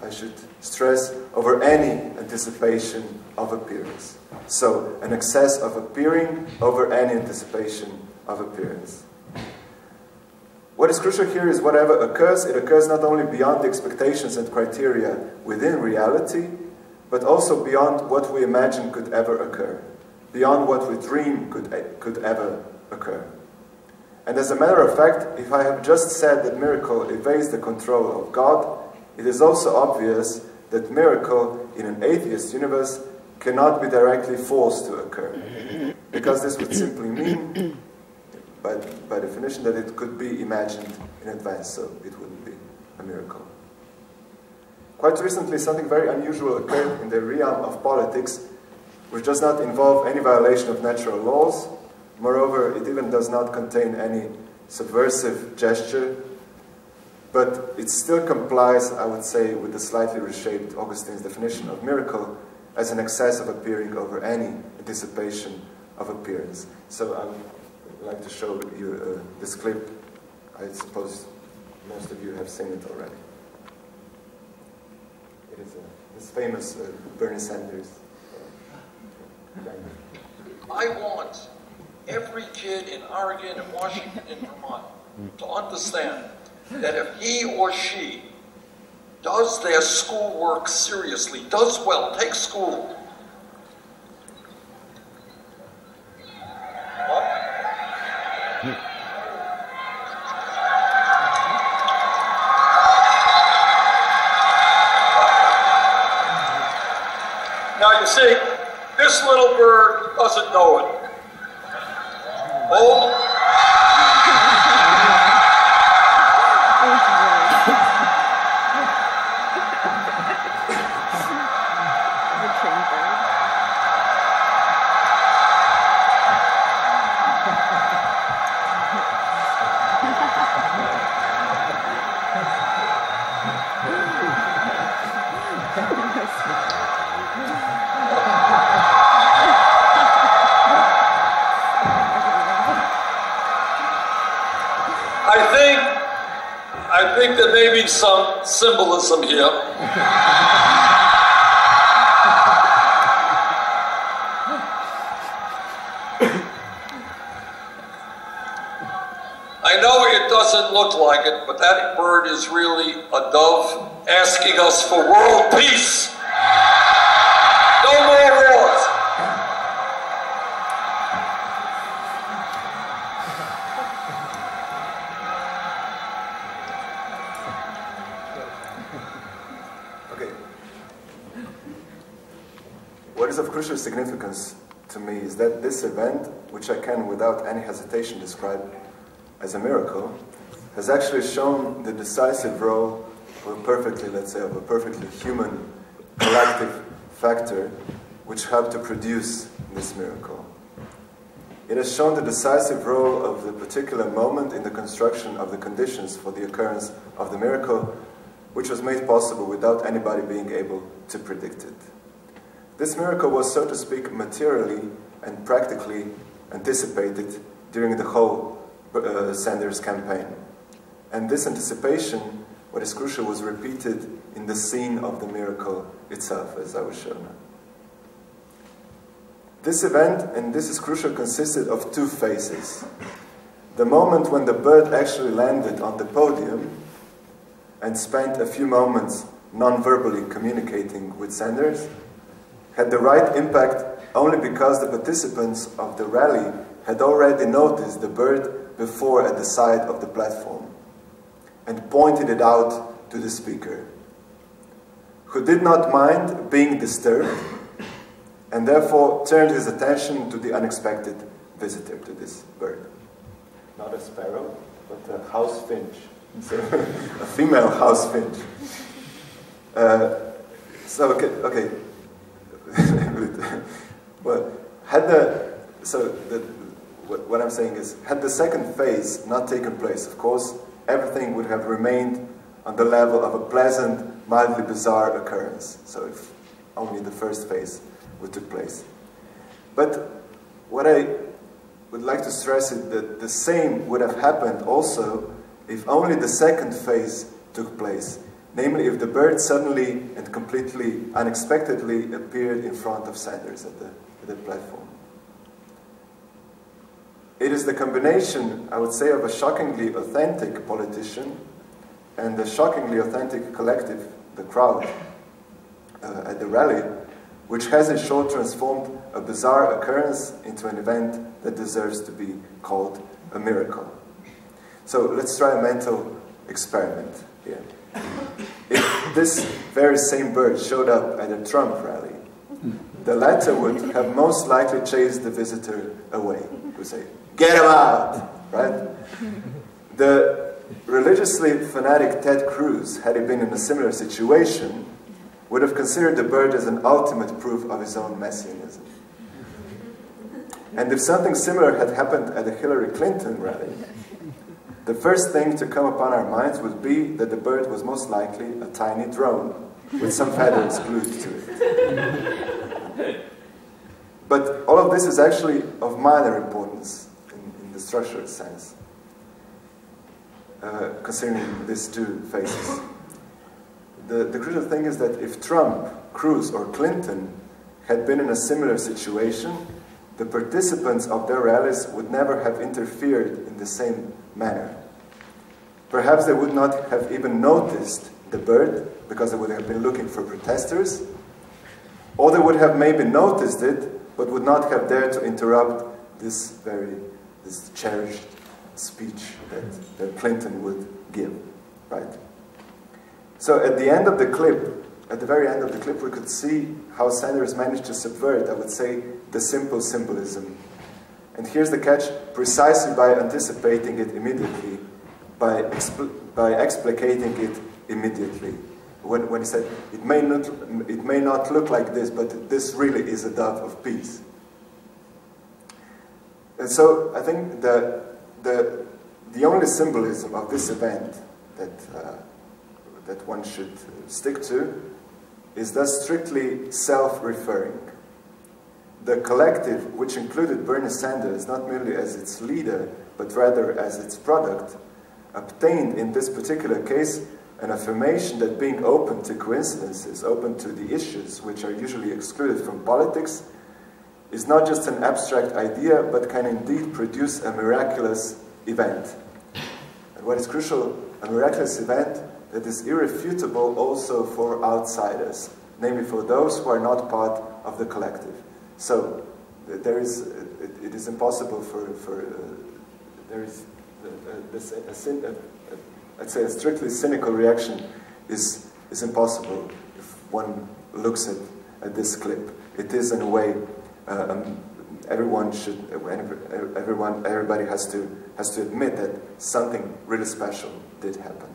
I should stress, over any anticipation of appearance. So, an excess of appearing over any anticipation of appearance. What is crucial here is whatever occurs, it occurs not only beyond the expectations and criteria within reality, but also beyond what we imagine could ever occur, beyond what we dream could, could ever occur. And as a matter of fact, if I have just said that miracle evades the control of God, it is also obvious that miracle in an atheist universe cannot be directly forced to occur. Because this would simply mean, by, by definition, that it could be imagined in advance, so it wouldn't be a miracle. Quite recently, something very unusual occurred in the realm of politics, which does not involve any violation of natural laws. Moreover, it even does not contain any subversive gesture, but it still complies, I would say, with the slightly reshaped Augustine's definition of miracle as an excess of appearing over any anticipation of appearance. So I would like to show you uh, this clip. I suppose most of you have seen it already. It is uh, this famous uh, Bernie Sanders. Uh, I want every kid in Oregon and Washington and Vermont to understand that if he or she does their schoolwork seriously, does well, takes school, now you see, this little bird doesn't know it. Oh. I think, I think there may be some symbolism here. I know it doesn't look like it, but that bird is really a dove asking us for world peace. No more wars. What is of crucial significance to me is that this event, which I can without any hesitation describe as a miracle, has actually shown the decisive role of a perfectly, let's say, of a perfectly human collective factor which helped to produce this miracle. It has shown the decisive role of the particular moment in the construction of the conditions for the occurrence of the miracle, which was made possible without anybody being able to predict it. This miracle was, so to speak, materially and practically anticipated during the whole uh, Sanders campaign. And this anticipation, what is crucial, was repeated in the scene of the miracle itself, as I was shown. This event, and this is crucial, consisted of two phases. The moment when the bird actually landed on the podium and spent a few moments non-verbally communicating with Sanders, had the right impact only because the participants of the rally had already noticed the bird before at the side of the platform and pointed it out to the speaker, who did not mind being disturbed and therefore turned his attention to the unexpected visitor, to this bird. Not a sparrow, but a house finch, so a female house finch. Uh, so, okay, okay. Well, had the, so the, what, what I'm saying is, had the second phase not taken place, of course, everything would have remained on the level of a pleasant, mildly bizarre occurrence. So if only the first phase would take place. But what I would like to stress is that the same would have happened also if only the second phase took place, namely if the bird suddenly and completely unexpectedly appeared in front of Sanders at the, at the platform. It is the combination, I would say, of a shockingly authentic politician and a shockingly authentic collective, the crowd, uh, at the rally, which has in short transformed a bizarre occurrence into an event that deserves to be called a miracle. So let's try a mental experiment here. If this very same bird showed up at a Trump rally, the latter would have most likely chased the visitor away. He would say, "Get him out!" Right? The religiously fanatic Ted Cruz, had he been in a similar situation, would have considered the bird as an ultimate proof of his own messianism. And if something similar had happened at the Hillary Clinton rally, the first thing to come upon our minds would be that the bird was most likely a tiny drone with some feathers glued to it. But all of this is actually of minor importance in, in the structural sense, uh, considering these two phases. The, the crucial thing is that if Trump, Cruz, or Clinton had been in a similar situation, the participants of their rallies would never have interfered in the same manner. Perhaps they would not have even noticed the bird, because they would have been looking for protesters, or they would have maybe noticed it, but would not have dared to interrupt this very, this cherished speech that, that Clinton would give, right? So at the end of the clip, at the very end of the clip, we could see how Sanders managed to subvert, I would say, the simple symbolism. And here's the catch: precisely by anticipating it immediately, by, expl by explicating it immediately. When, when he said, it may, not, it may not look like this, but this really is a dove of peace. And so I think that the, the only symbolism of this event that, uh, that one should stick to is thus strictly self-referring. The collective, which included Bernie Sanders not merely as its leader, but rather as its product, obtained in this particular case an affirmation that being open to coincidences, open to the issues which are usually excluded from politics, is not just an abstract idea, but can indeed produce a miraculous event. And what is crucial, a miraculous event that is irrefutable also for outsiders, namely for those who are not part of the collective. So there is, it, it is impossible for, for uh, there is uh, this, a, a, a, I'd say a strictly cynical reaction is, is impossible if one looks at, at this clip. It is in a way, uh, um, everyone should, everyone, everybody has to, has to admit that something really special did happen.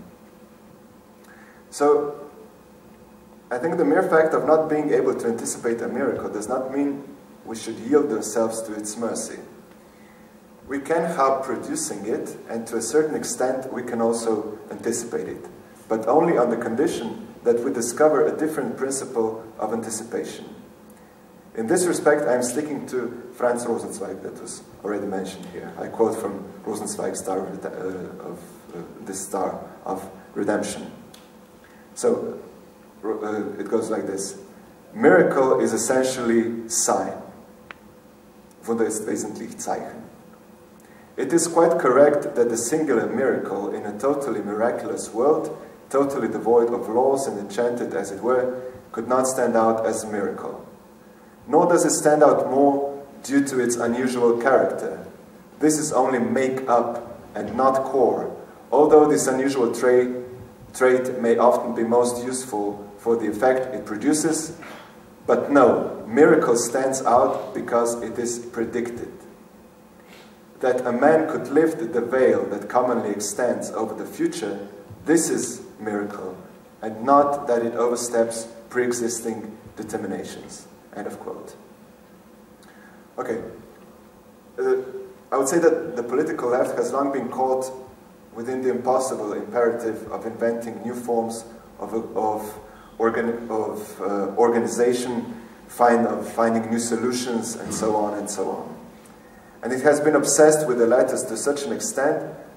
So, I think the mere fact of not being able to anticipate a miracle does not mean we should yield ourselves to its mercy. We can help producing it, and to a certain extent we can also anticipate it, but only on the condition that we discover a different principle of anticipation. In this respect, I am sticking to Franz Rosenzweig, that was already mentioned here. I quote from Rosenzweig's Star of, uh, of uh, this Star of Redemption. So, uh, it goes like this. Miracle is essentially sign. Wunder ist wesentlich Zeichen. It is quite correct that the singular miracle in a totally miraculous world, totally devoid of laws and enchanted as it were, could not stand out as a miracle. Nor does it stand out more due to its unusual character. This is only make-up and not core, although this unusual trait, trait may often be most useful for the effect it produces. But no, miracle stands out because it is predicted. That a man could lift the veil that commonly extends over the future, this is miracle, and not that it oversteps pre-existing determinations. End of quote. Okay. Uh, I would say that the political left has long been caught within the impossible imperative of inventing new forms of, of, organ, of uh, organization, find, of finding new solutions, and so on and so on. And it has been obsessed with the latter to such an extent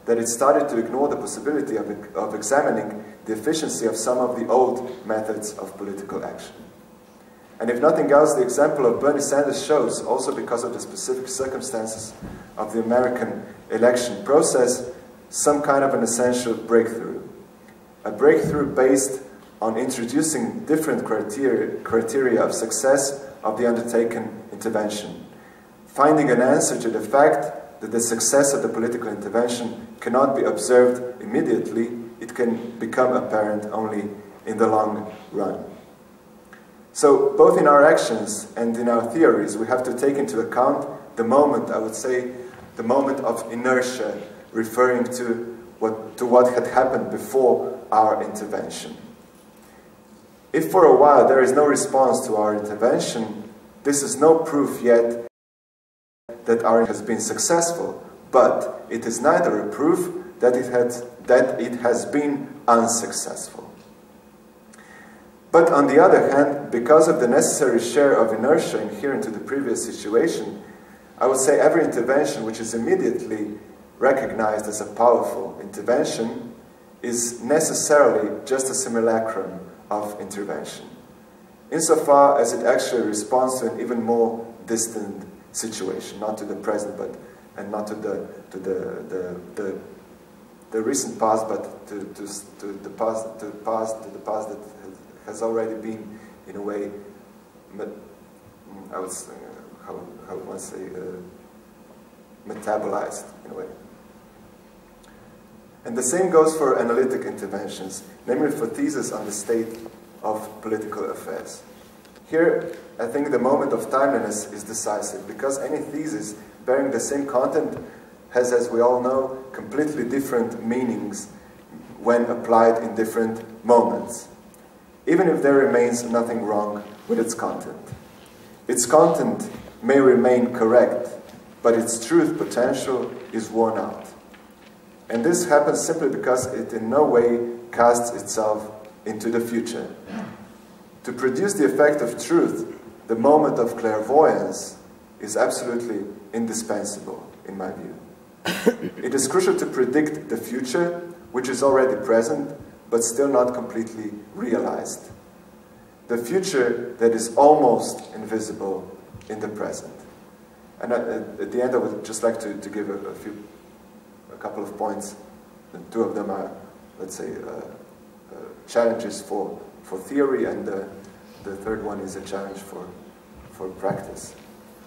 that it started to ignore the possibility of, of examining the efficiency of some of the old methods of political action. And if nothing else, the example of Bernie Sanders shows, also because of the specific circumstances of the American election process, some kind of an essential breakthrough. A breakthrough based on introducing different criteria, criteria of success of the undertaken intervention, finding an answer to the fact that the success of the political intervention cannot be observed immediately, it can become apparent only in the long run. So, both in our actions and in our theories, we have to take into account the moment, I would say, the moment of inertia, referring to what, to what had happened before our intervention. If for a while there is no response to our intervention, this is no proof yet that our has been successful, but it is neither a proof that it, had, that it has been unsuccessful. But on the other hand, because of the necessary share of inertia inherent to the previous situation, I would say every intervention which is immediately recognized as a powerful intervention is necessarily just a simulacrum of intervention, insofar as it actually responds to an even more distant situation, not to the present, but and not to the to the the, the, the recent past, but to, to, to the past to the past to the past that has already been, in a way, I would say, how how would one say, uh, metabolized in a way. And the same goes for analytic interventions, namely for theses on the state of political affairs. Here, I think the moment of timeliness is decisive, because any thesis bearing the same content has, as we all know, completely different meanings when applied in different moments, even if there remains nothing wrong with its content. Its content may remain correct, but its truth potential is worn out. And this happens simply because it in no way casts itself into the future. To produce the effect of truth, the moment of clairvoyance is absolutely indispensable, in my view. It is crucial to predict the future, which is already present, but still not completely realized. The future that is almost invisible in the present. And at, at the end, I would just like to, to give a, a few a couple of points. And two of them are, let's say, uh, uh, challenges for, for theory, and uh, the third one is a challenge for, for practice.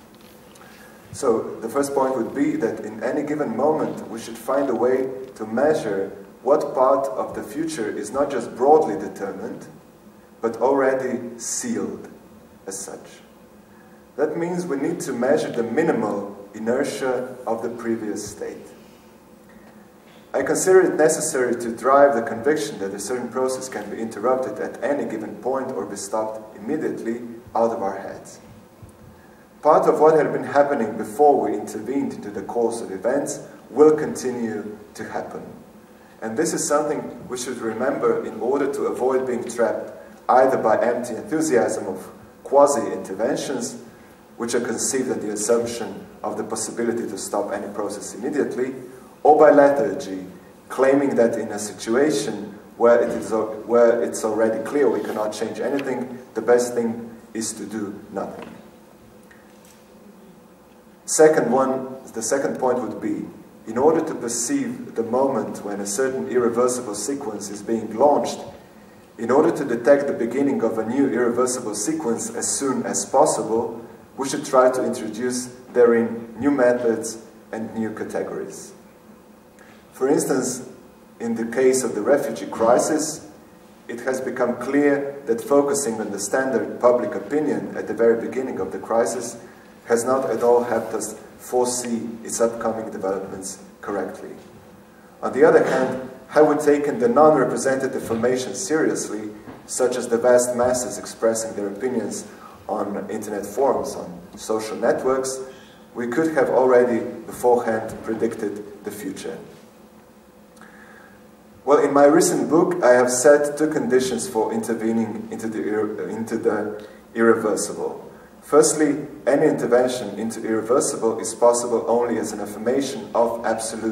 So the first point would be that in any given moment we should find a way to measure what part of the future is not just broadly determined, but already sealed as such. That means we need to measure the minimal inertia of the previous state. I consider it necessary to drive the conviction that a certain process can be interrupted at any given point or be stopped immediately out of our heads. Part of what had been happening before we intervened into the course of events will continue to happen. And this is something we should remember in order to avoid being trapped either by empty enthusiasm of quasi-interventions, which are conceived at the assumption of the possibility to stop any process immediately, or by lethargy, claiming that in a situation where, it is, where it's already clear we cannot change anything, the best thing is to do nothing. Second one, the second point would be, in order to perceive the moment when a certain irreversible sequence is being launched, in order to detect the beginning of a new irreversible sequence as soon as possible, we should try to introduce therein new methods and new categories. For instance, in the case of the refugee crisis, it has become clear that focusing on the standard public opinion at the very beginning of the crisis has not at all helped us foresee its upcoming developments correctly. On the other hand, had we taken the non-representative formation seriously, such as the vast masses expressing their opinions on internet forums, on social networks, we could have already beforehand predicted the future. Well, in my recent book, I have set two conditions for intervening into the, ir into the irreversible. Firstly, any intervention into irreversible is possible only as an affirmation of absolute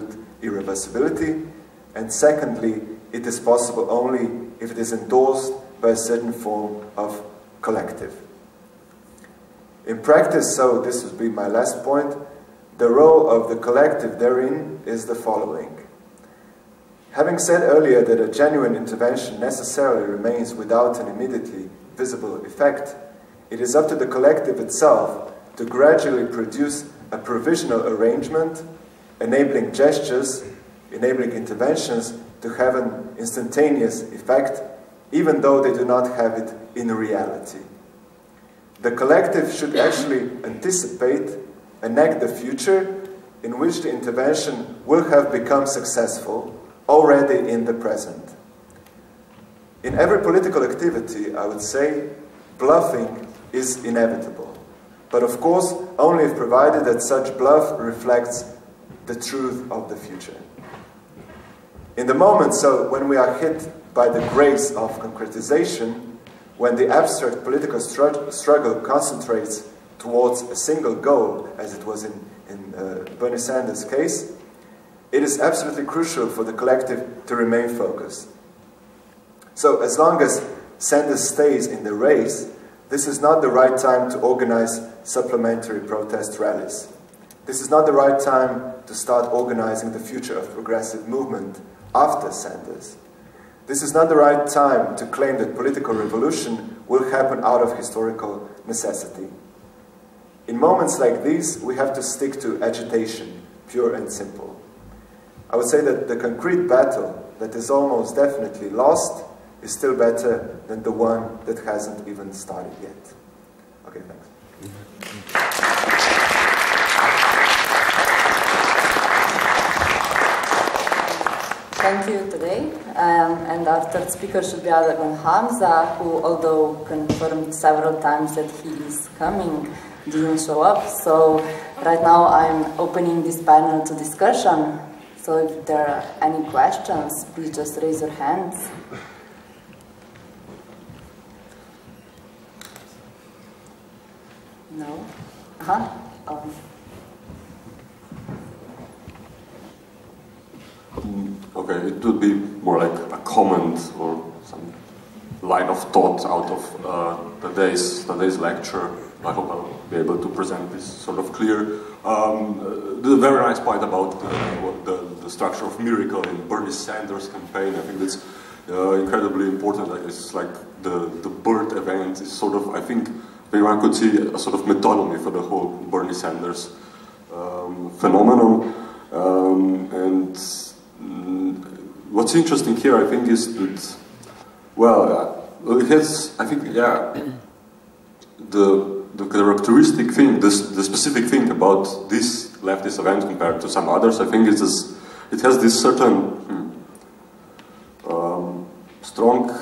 irreversibility, and secondly, it is possible only if it is endorsed by a certain form of collective. In practice, so this would be my last point, the role of the collective therein is the following. Having said earlier that a genuine intervention necessarily remains without an immediately visible effect, it is up to the collective itself to gradually produce a provisional arrangement, enabling gestures, enabling interventions to have an instantaneous effect, even though they do not have it in reality. The collective should actually anticipate, enact the future in which the intervention will have become successful already in the present. In every political activity, I would say, bluffing is inevitable. But of course, only if provided that such bluff reflects the truth of the future. In the moment, so when we are hit by the grace of concretization, when the abstract political stru struggle concentrates towards a single goal, as it was in, in uh, Bernie Sanders' case, it is absolutely crucial for the collective to remain focused. So as long as Sanders stays in the race, this is not the right time to organize supplementary protest rallies. This is not the right time to start organizing the future of progressive movement after Sanders. This is not the right time to claim that political revolution will happen out of historical necessity. In moments like these, we have to stick to agitation, pure and simple. I would say that the concrete battle that is almost definitely lost is still better than the one that hasn't even started yet. Okay, thanks. Thank you today. Um, and our third speaker should be Adnan Hamza, who, although confirmed several times that he is coming, didn't show up. So right now I'm opening this panel to discussion. So if there are any questions, please just raise your hands. No? Uh-huh. Um. Okay, it would be more like a comment or some line of thought out of uh, today's, today's lecture. I hope I'll be able to present this sort of clear. Um, the very nice point about the, the, the structure of miracle in Bernie Sanders' campaign, I think that's uh, incredibly important. It's like the, the birth event is sort of, I think, one could see a sort of metonymy for the whole Bernie Sanders um, phenomenon. Um, and mm, what's interesting here, I think, is that, well, uh, it has, I think, yeah, the the characteristic thing, this, the specific thing about this leftist event compared to some others, I think, is this, it has this certain hmm, um, strong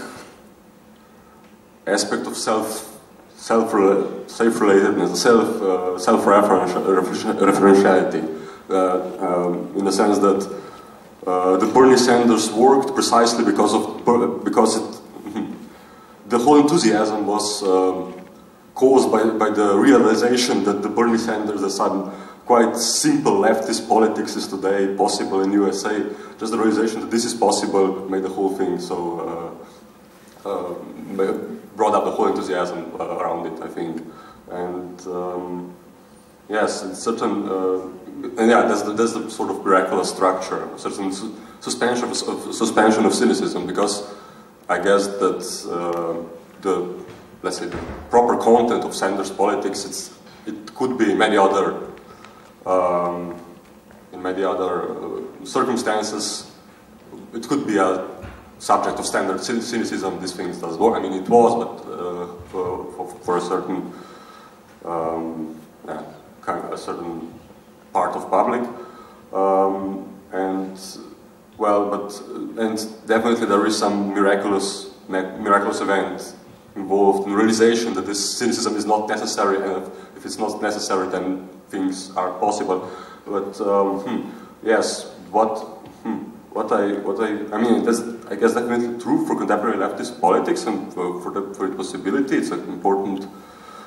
aspect of self. Self-relatedness, self, uh, self-referentiality, uh, um, in the sense that uh, the Bernie Sanders worked precisely because of because it, the whole enthusiasm was um, caused by by the realization that the Bernie Sanders, the some quite simple leftist politics is today possible in U S A. Just the realization that this is possible made the whole thing so. Uh, uh, brought up the whole enthusiasm uh, around it, I think, and um, yes, it's certain, uh, and yeah, there's the, there's the sort of miraculous structure, certain su suspension of, of suspension of cynicism, because I guess that uh, the, let's say, the proper content of Sanders' politics, it's, it could be many other, um, in many other uh, circumstances, it could be a subject of standard cynicism, these things does work. I mean, it was, but uh, for, for, for a certain, um, yeah, kind of a certain part of public, um, and well, but and definitely there is some miraculous, miraculous event involved in realization that this cynicism is not necessary, and if it's not necessary, then things are possible. But um, hmm, yes, what. Hmm, What I, what I, I mean, that's, I guess, definitely true for contemporary leftist politics and for, for, the, for its possibility. It's an important,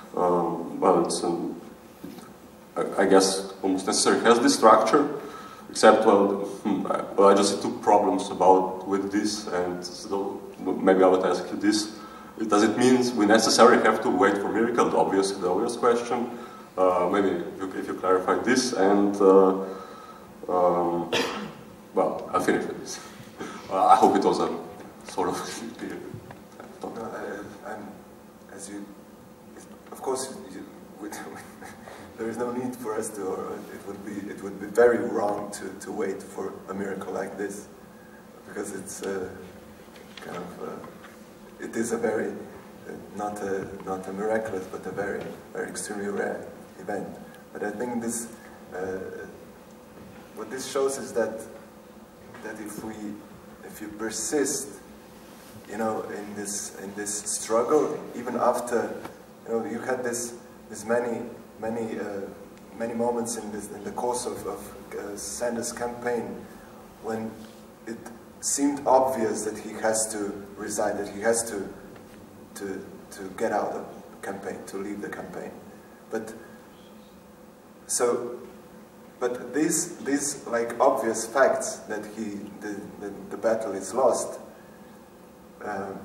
um, well, it's an, I, I guess, almost necessary. It has this structure. except, well, well, I just see two problems about with this, and so maybe I would ask you this. Does it mean we necessarily have to wait for miracles? Obviously, the obvious question. Uh, maybe if you, if you clarify this, and uh, um, well, I'll finish with this. Uh, I hope it was a sort of clear talk. No, I, I'm, as you, of course, you, with, there is no need for us to, or it would be, it would be very wrong to, to wait for a miracle like this, because it's uh, kind of, uh, it is a very, uh, not a, not a miraculous, but a very, very extremely rare event. But I think this, uh, what this shows is that, that if we, if you persist, you know, in this, in this struggle, even after, you know, you had this, this many, many, uh, many moments in, this, in the course of, of uh, Sanders' campaign when it seemed obvious that he has to resign, that he has to, to, to get out of the campaign, to leave the campaign. But, so, but these, these like obvious facts that he, the, the, the battle is lost, um,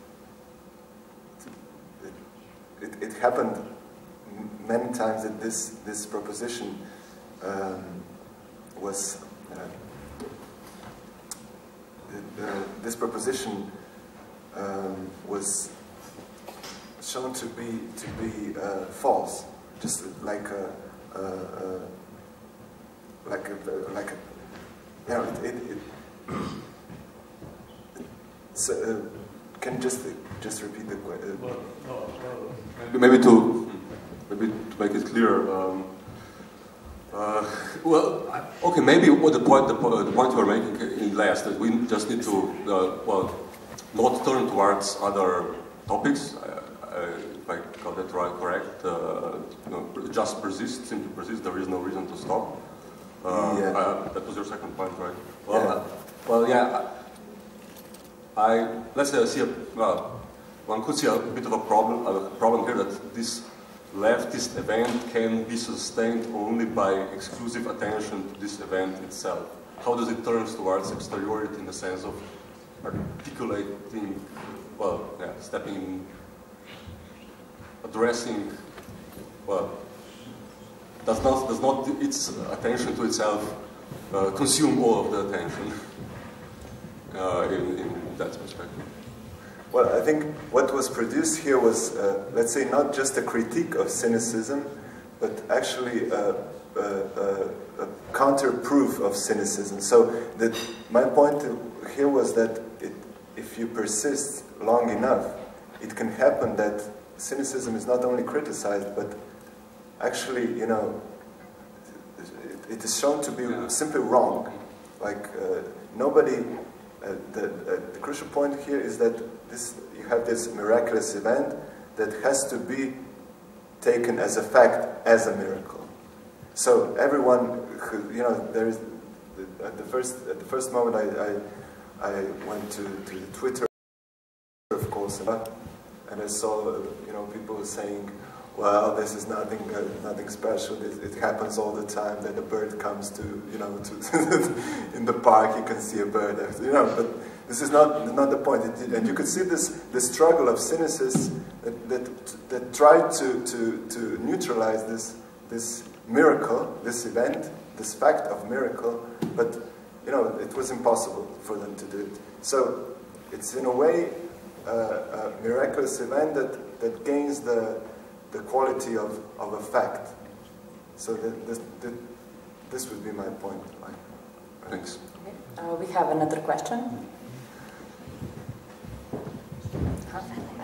it, it happened many times that this, this proposition um, was, uh, the, the, this proposition um, was shown to be, to be uh, false, just like a, a, a like a, like a, you know, it, it, it so, uh, can you just, just repeat the question? Uh, maybe to, maybe to make it clear, um, uh, well, okay, maybe what the point, the, the point you are making in last, that we just need to, uh, well, not turn towards other topics, uh, uh, if I got that right, correct, uh, you know, just persist, simply persist, there is no reason to stop. Uh, yeah. uh, that was your second point, right? Well, yeah. Uh, well, yeah. I, I let's say I see a well, one could see a bit of a problem, a problem here that this leftist event can be sustained only by exclusive attention to this event itself. How does it turn towards exteriority in the sense of articulating, well, yeah, stepping in, addressing, well. Does not, does not its attention to itself uh, consume all of the attention uh, in, in that perspective? Well, I think what was produced here was, uh, let's say, not just a critique of cynicism, but actually a, a, a, a counter-proof of cynicism. So that my point here was that it, if you persist long enough, it can happen that cynicism is not only criticized, but actually, you know, it, it is shown to be yeah. simply wrong. Like, uh, nobody, uh, the, uh, the crucial point here is that this, you have this miraculous event that has to be taken as a fact, as a miracle. So everyone, who, you know, there is, at the first, at the first moment I, I, I went to, to Twitter, of course, and I saw, you know, people saying, well, this is nothing, uh, nothing special. It, it happens all the time that a bird comes to, you know, to in the park you can see a bird, you know. But this is not not the point. It, and you could see this the struggle of cynicists that that, that tried to to to neutralize this this miracle, this event, this fact of miracle. But you know, it was impossible for them to do it. So it's in a way uh, a miraculous event that that gains the the quality of, of a fact. So that, this, that, this would be my point. Thanks. Okay. Uh, we have another question. Huh?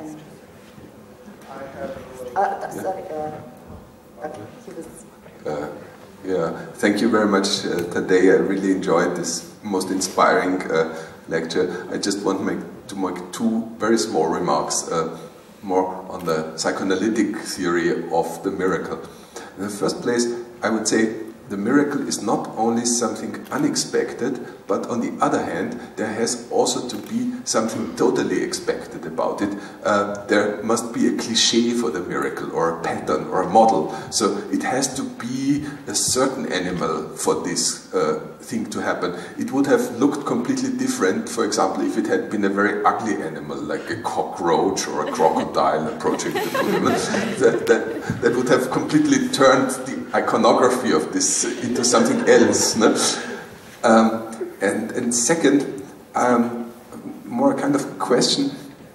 I have uh, sorry, uh, okay. He was... uh, yeah, thank you very much uh, today. I really enjoyed this most inspiring uh, lecture. I just want to make, to make two very small remarks. Uh, more on the psychoanalytic theory of the miracle. In the first place, I would say the miracle is not only something unexpected, but on the other hand, there has also to be something totally expected about it. Uh, there must be a cliché for the miracle, or a pattern, or a model. So it has to be a certain animal for this uh, thing to happen. It would have looked completely different, for example, if it had been a very ugly animal, like a cockroach or a crocodile approaching the moon. that, that, that would have completely turned the iconography of this into something else. No? Um, and, and second, um, more kind of question,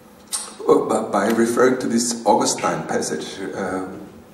uh, by referring to this Augustine passage, uh,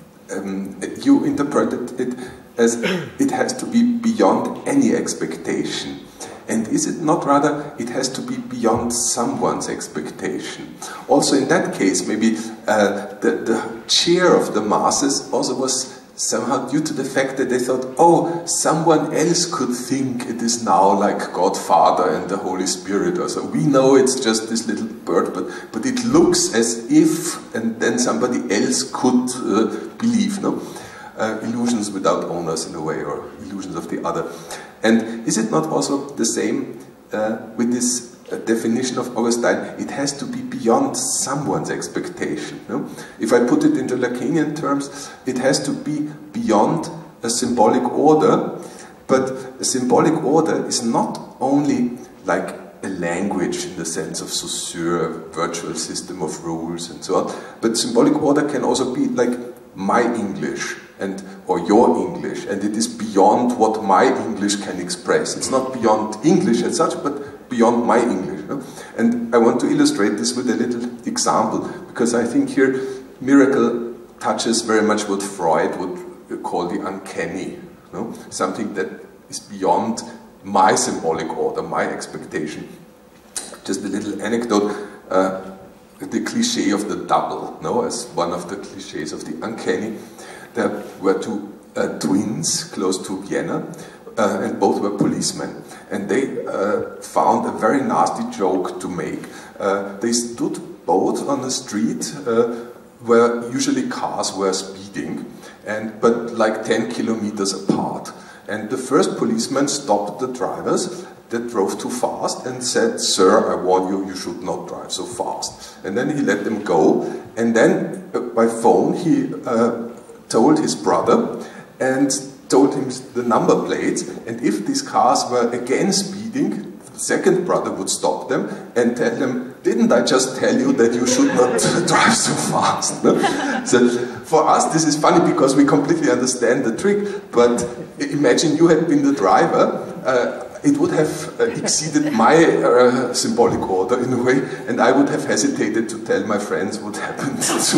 um, you interpreted it as it has to be beyond any expectation. And is it not rather it has to be beyond someone's expectation? Also in that case, maybe uh, the, the cheer of the masses also was somehow due to the fact that they thought, oh, someone else could think it is now like God Father and the Holy Spirit, or so. We know it's just this little bird, but, but it looks as if, and then somebody else could uh, believe, no? Uh, illusions without owners in a way, or illusions of the other. And is it not also the same uh, with this uh, definition of Augustine? It has to be beyond someone's expectation. No? If I put it into Lacanian terms, it has to be beyond a symbolic order, but a symbolic order is not only like a language in the sense of Saussure, a virtual system of rules and so on, but symbolic order can also be like my English, and or your English, and it is beyond what my English can express. It's not beyond English as such, but beyond my English. No? And I want to illustrate this with a little example, because I think here miracle touches very much what Freud would call the uncanny, no? Something that is beyond my symbolic order, my expectation. Just a little anecdote. Uh, the cliché of the double, no, as one of the clichés of the uncanny. There were two uh, twins close to Vienna, uh, and both were policemen. And they uh, found a very nasty joke to make. Uh, they stood both on the street uh, where usually cars were speeding, and but like ten kilometers apart. And the first policeman stopped the drivers that drove too fast and said, "Sir, I warn you, you should not drive so fast." And then he let them go, and then uh, by phone he uh, told his brother and told him the number plates, and if these cars were again speeding, the second brother would stop them and tell them, "Didn't I just tell you that you should not drive so fast?" No? So for us this is funny because we completely understand the trick, but imagine you had been the driver, uh, it would have uh, exceeded my uh, symbolic order in a way, and I would have hesitated to tell my friends what happened to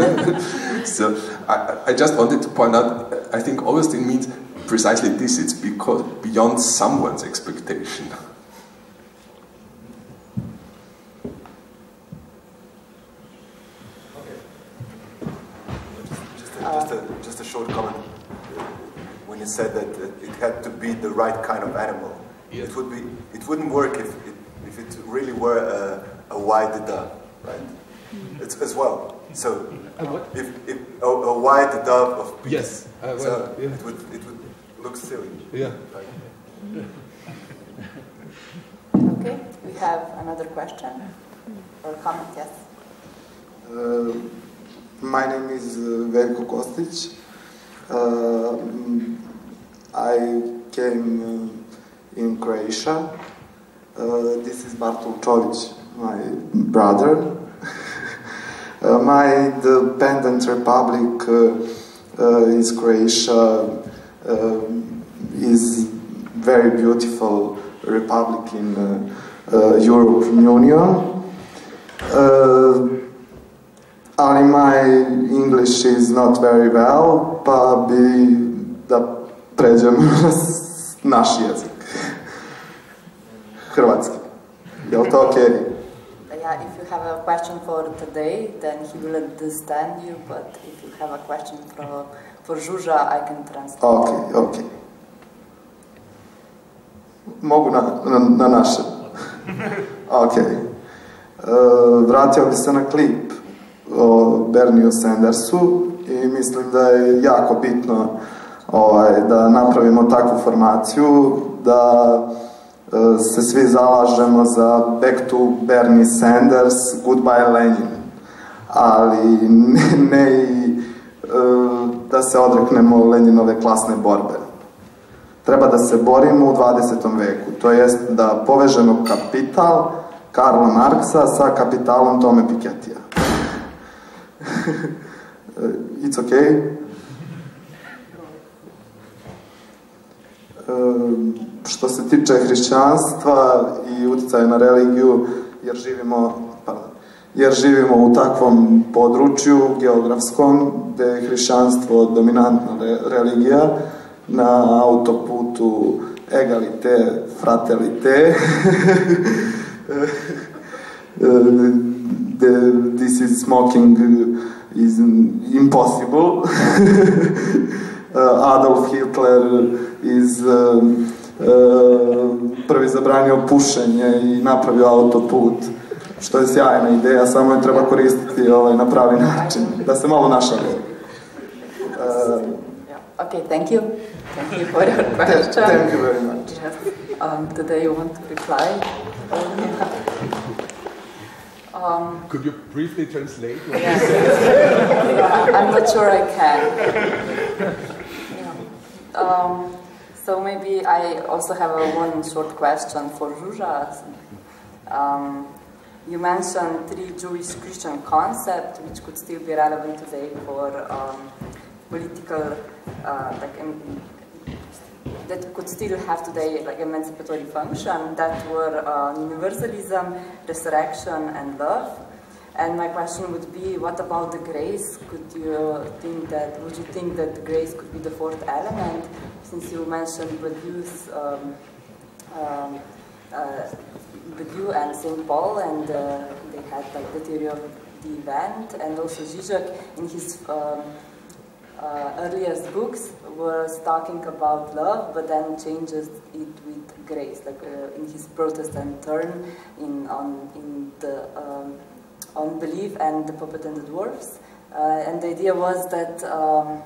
me. So I, I just wanted to point out, I think Augustine means precisely this, it's because beyond someone's expectation. Just a, just a, just a short comment. When you said that it had to be the right kind of animal, yes. it would be, it wouldn't work if it, if it really were a, a white dove, right? Mm. It's as well. So if, if a, a white dove of peace, yes, uh, well, so yeah. it would it would look silly. Yeah. Right? Okay, we have another question or comment. Yes. Uh, my name is uh, Veljko Kostić. Uh, I came uh, in Croatia. Uh, this is Bartol Čović, my brother. uh, my dependent republic uh, uh, is Croatia. Uh, is very beautiful republic in uh, uh, European Union. Uh, Ali my English is not very well, pa bi da pređem na naš jezik. Hrvatski. Je li to okej? Okay? Yeah, if you have a question for today, then he will understand you, but if you have a question for, for Žuža, I can translate. Ok, ok. Mogu na, na, na naše? Ok. Uh, vratio bi se na klip o Bernieu Sandersu i mislim da je jako bitno ovaj, da napravimo takvu formaciju, da se svi zalažemo za back to Bernie Sanders, goodbye Lenin, ali ne, ne i da se odreknemo Leninove klasne borbe. Treba da se borimo u dvadesetom veku, to jest da povežemo kapital Karla Marksa sa kapitalom Tome Piketija. It's okay? Što se tiče hrišćanstva i utjecaja na religiju, jer živimo, pardon, jer živimo u takvom području geografskom gdje je hrišćanstvo dominantna religija, na autoputu egalite, fratelite, this is smoking is impossible. Adolf Hitler iz uh, uh, prvi zabranio pušenje i napravio autoput, što je sjajna ideja, samo je treba koristiti ovaj, na pravi način, da se malo našali. Uh, okay, thank you. Thank you for your question. Thank you very much. Yes. Um, today you want to reply? Um, Could you briefly translate? What yeah. you said? Yeah, I'm not sure I can. Yeah. Um, so maybe I also have a one short question for Ruža. Um, you mentioned three Jewish-Christian concepts which could still be relevant today for um, political, uh, like, um, that could still have today like emancipatory function, that were uh, universalism, resurrection, and love. And my question would be, what about the grace? Could you think that, would you think that grace could be the fourth element? Since you mentioned Badiou's, um, um, uh, Badiou and Saint Paul, and uh, they had like the theory of the event, and also Zizek in his um, uh, earliest books was talking about love, but then changes it with grace, like uh, in his Protestant turn in on in the um, on belief and the puppet and the dwarfs, uh, and the idea was that um,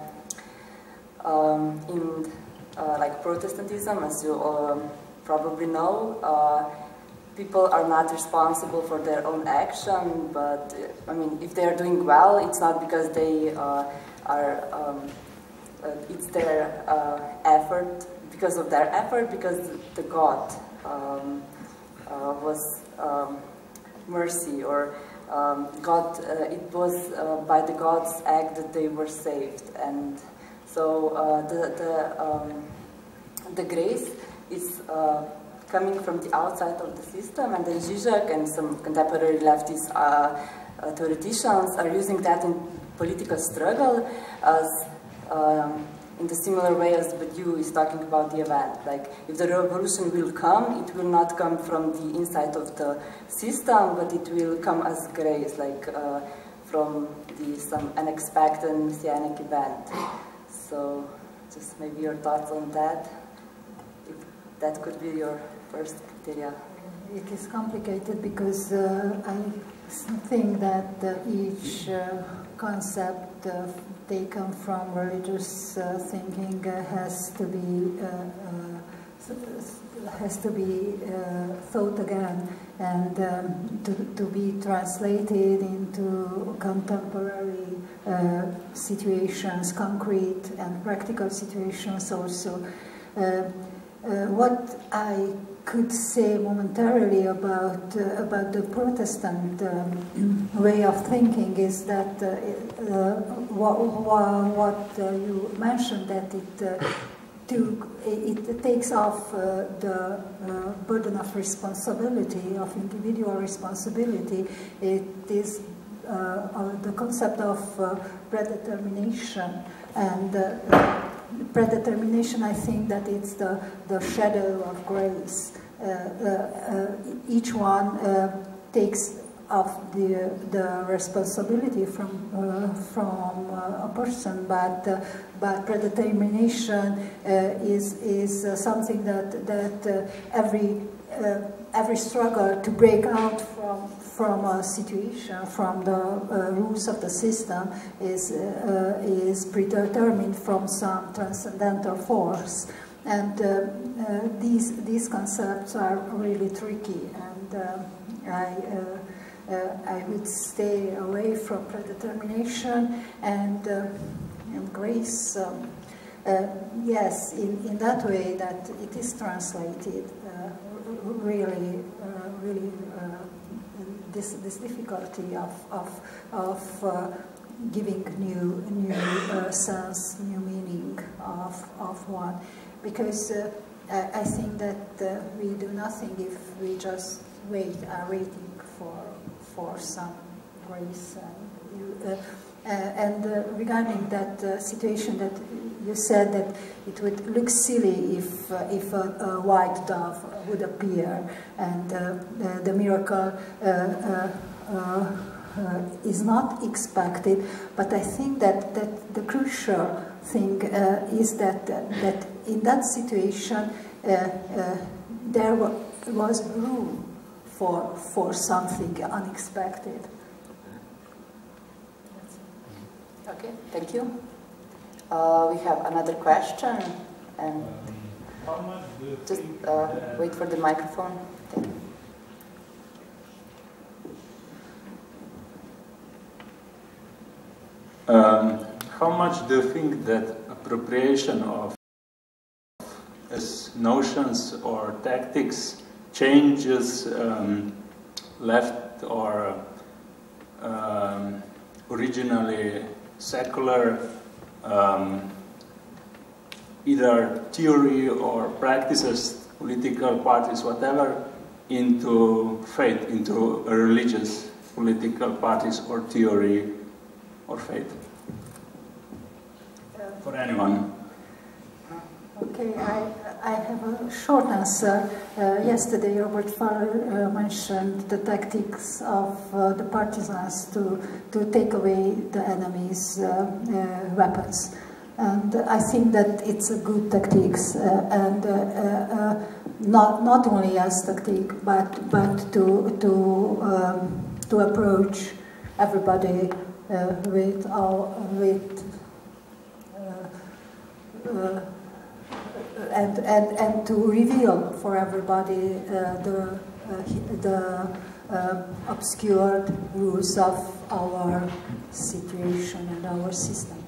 um, in uh, like Protestantism, as you um, probably know, uh, people are not responsible for their own action, but uh, I mean, if they are doing well, it's not because they uh, are. Um, Uh, it's their uh, effort, because of their effort, because the God um, uh, was um, mercy, or um, God, uh, it was uh, by the God's act that they were saved. And so uh, the, the, um, the grace is uh, coming from the outside of the system, and then Zizek and some contemporary leftist uh, uh, theoreticians are using that in political struggle as Um, in the similar way as Badiou is talking about the event. Like, if the revolution will come, it will not come from the inside of the system, but it will come as grace, like uh, from the, some unexpected messianic event. So, just maybe your thoughts on that, if that could be your first criteria. It is complicated because uh, I think that uh, each uh, concept uh, taken from religious uh, thinking uh, has to be uh, uh, has to be uh, thought again and um, to, to be translated into contemporary uh, situations, concrete and practical situations also. Uh, uh, what I could say momentarily about uh, about the Protestant um, way of thinking is that uh, uh, what, what uh, you mentioned, that it uh, took, it takes off uh, the uh, burden of responsibility, of individual responsibility. It is uh, uh, the concept of uh, predetermination, and uh, predetermination, I think that it's the, the shadow of grace. Uh, uh, uh, each one uh, takes off the, the responsibility from, uh, from uh, a person, but, uh, but predetermination uh, is, is uh, something that, that uh, every, uh, every struggle to break out from from a situation, from the uh, rules of the system, is uh, is predetermined from some transcendental force, and uh, uh, these these concepts are really tricky, and uh, I. Uh, Uh, I would stay away from predetermination and, uh, and grace. Um, uh, yes, in, in that way that it is translated, uh, really, uh, really uh, this, this difficulty of, of, of uh, giving new, new uh, sense, new meaning of, of one. Because uh, I, I think that uh, we do nothing if we just wait, are waiting for for some grace. And, you, uh, uh, and uh, regarding that uh, situation that you said that it would look silly if, uh, if a, a white dove would appear and uh, the, the miracle uh, uh, uh, uh, is not expected, but I think that, that the crucial thing uh, is that, uh, that in that situation uh, uh, there was room for, for something unexpected. Okay, thank you. Uh, we have another question, and just uh, wait for the microphone. Thank you. Um, how much do you think that appropriation of as notions or tactics changes um, left or um, originally secular um, either theory or practices, political parties, whatever, into faith, into a religious political parties or theory or faith? For anyone. Okay, I, I have a short answer. Uh, yesterday, Robert Farrer uh, mentioned the tactics of uh, the partisans to, to take away the enemy's uh, uh, weapons. And I think that it's a good tactics, uh, and uh, uh, not, not only as tactic, but, but to, to, um, to approach everybody uh, with, our, with uh, uh, And, and, and to reveal for everybody uh, the, uh, the uh, obscured rules of our situation and our system.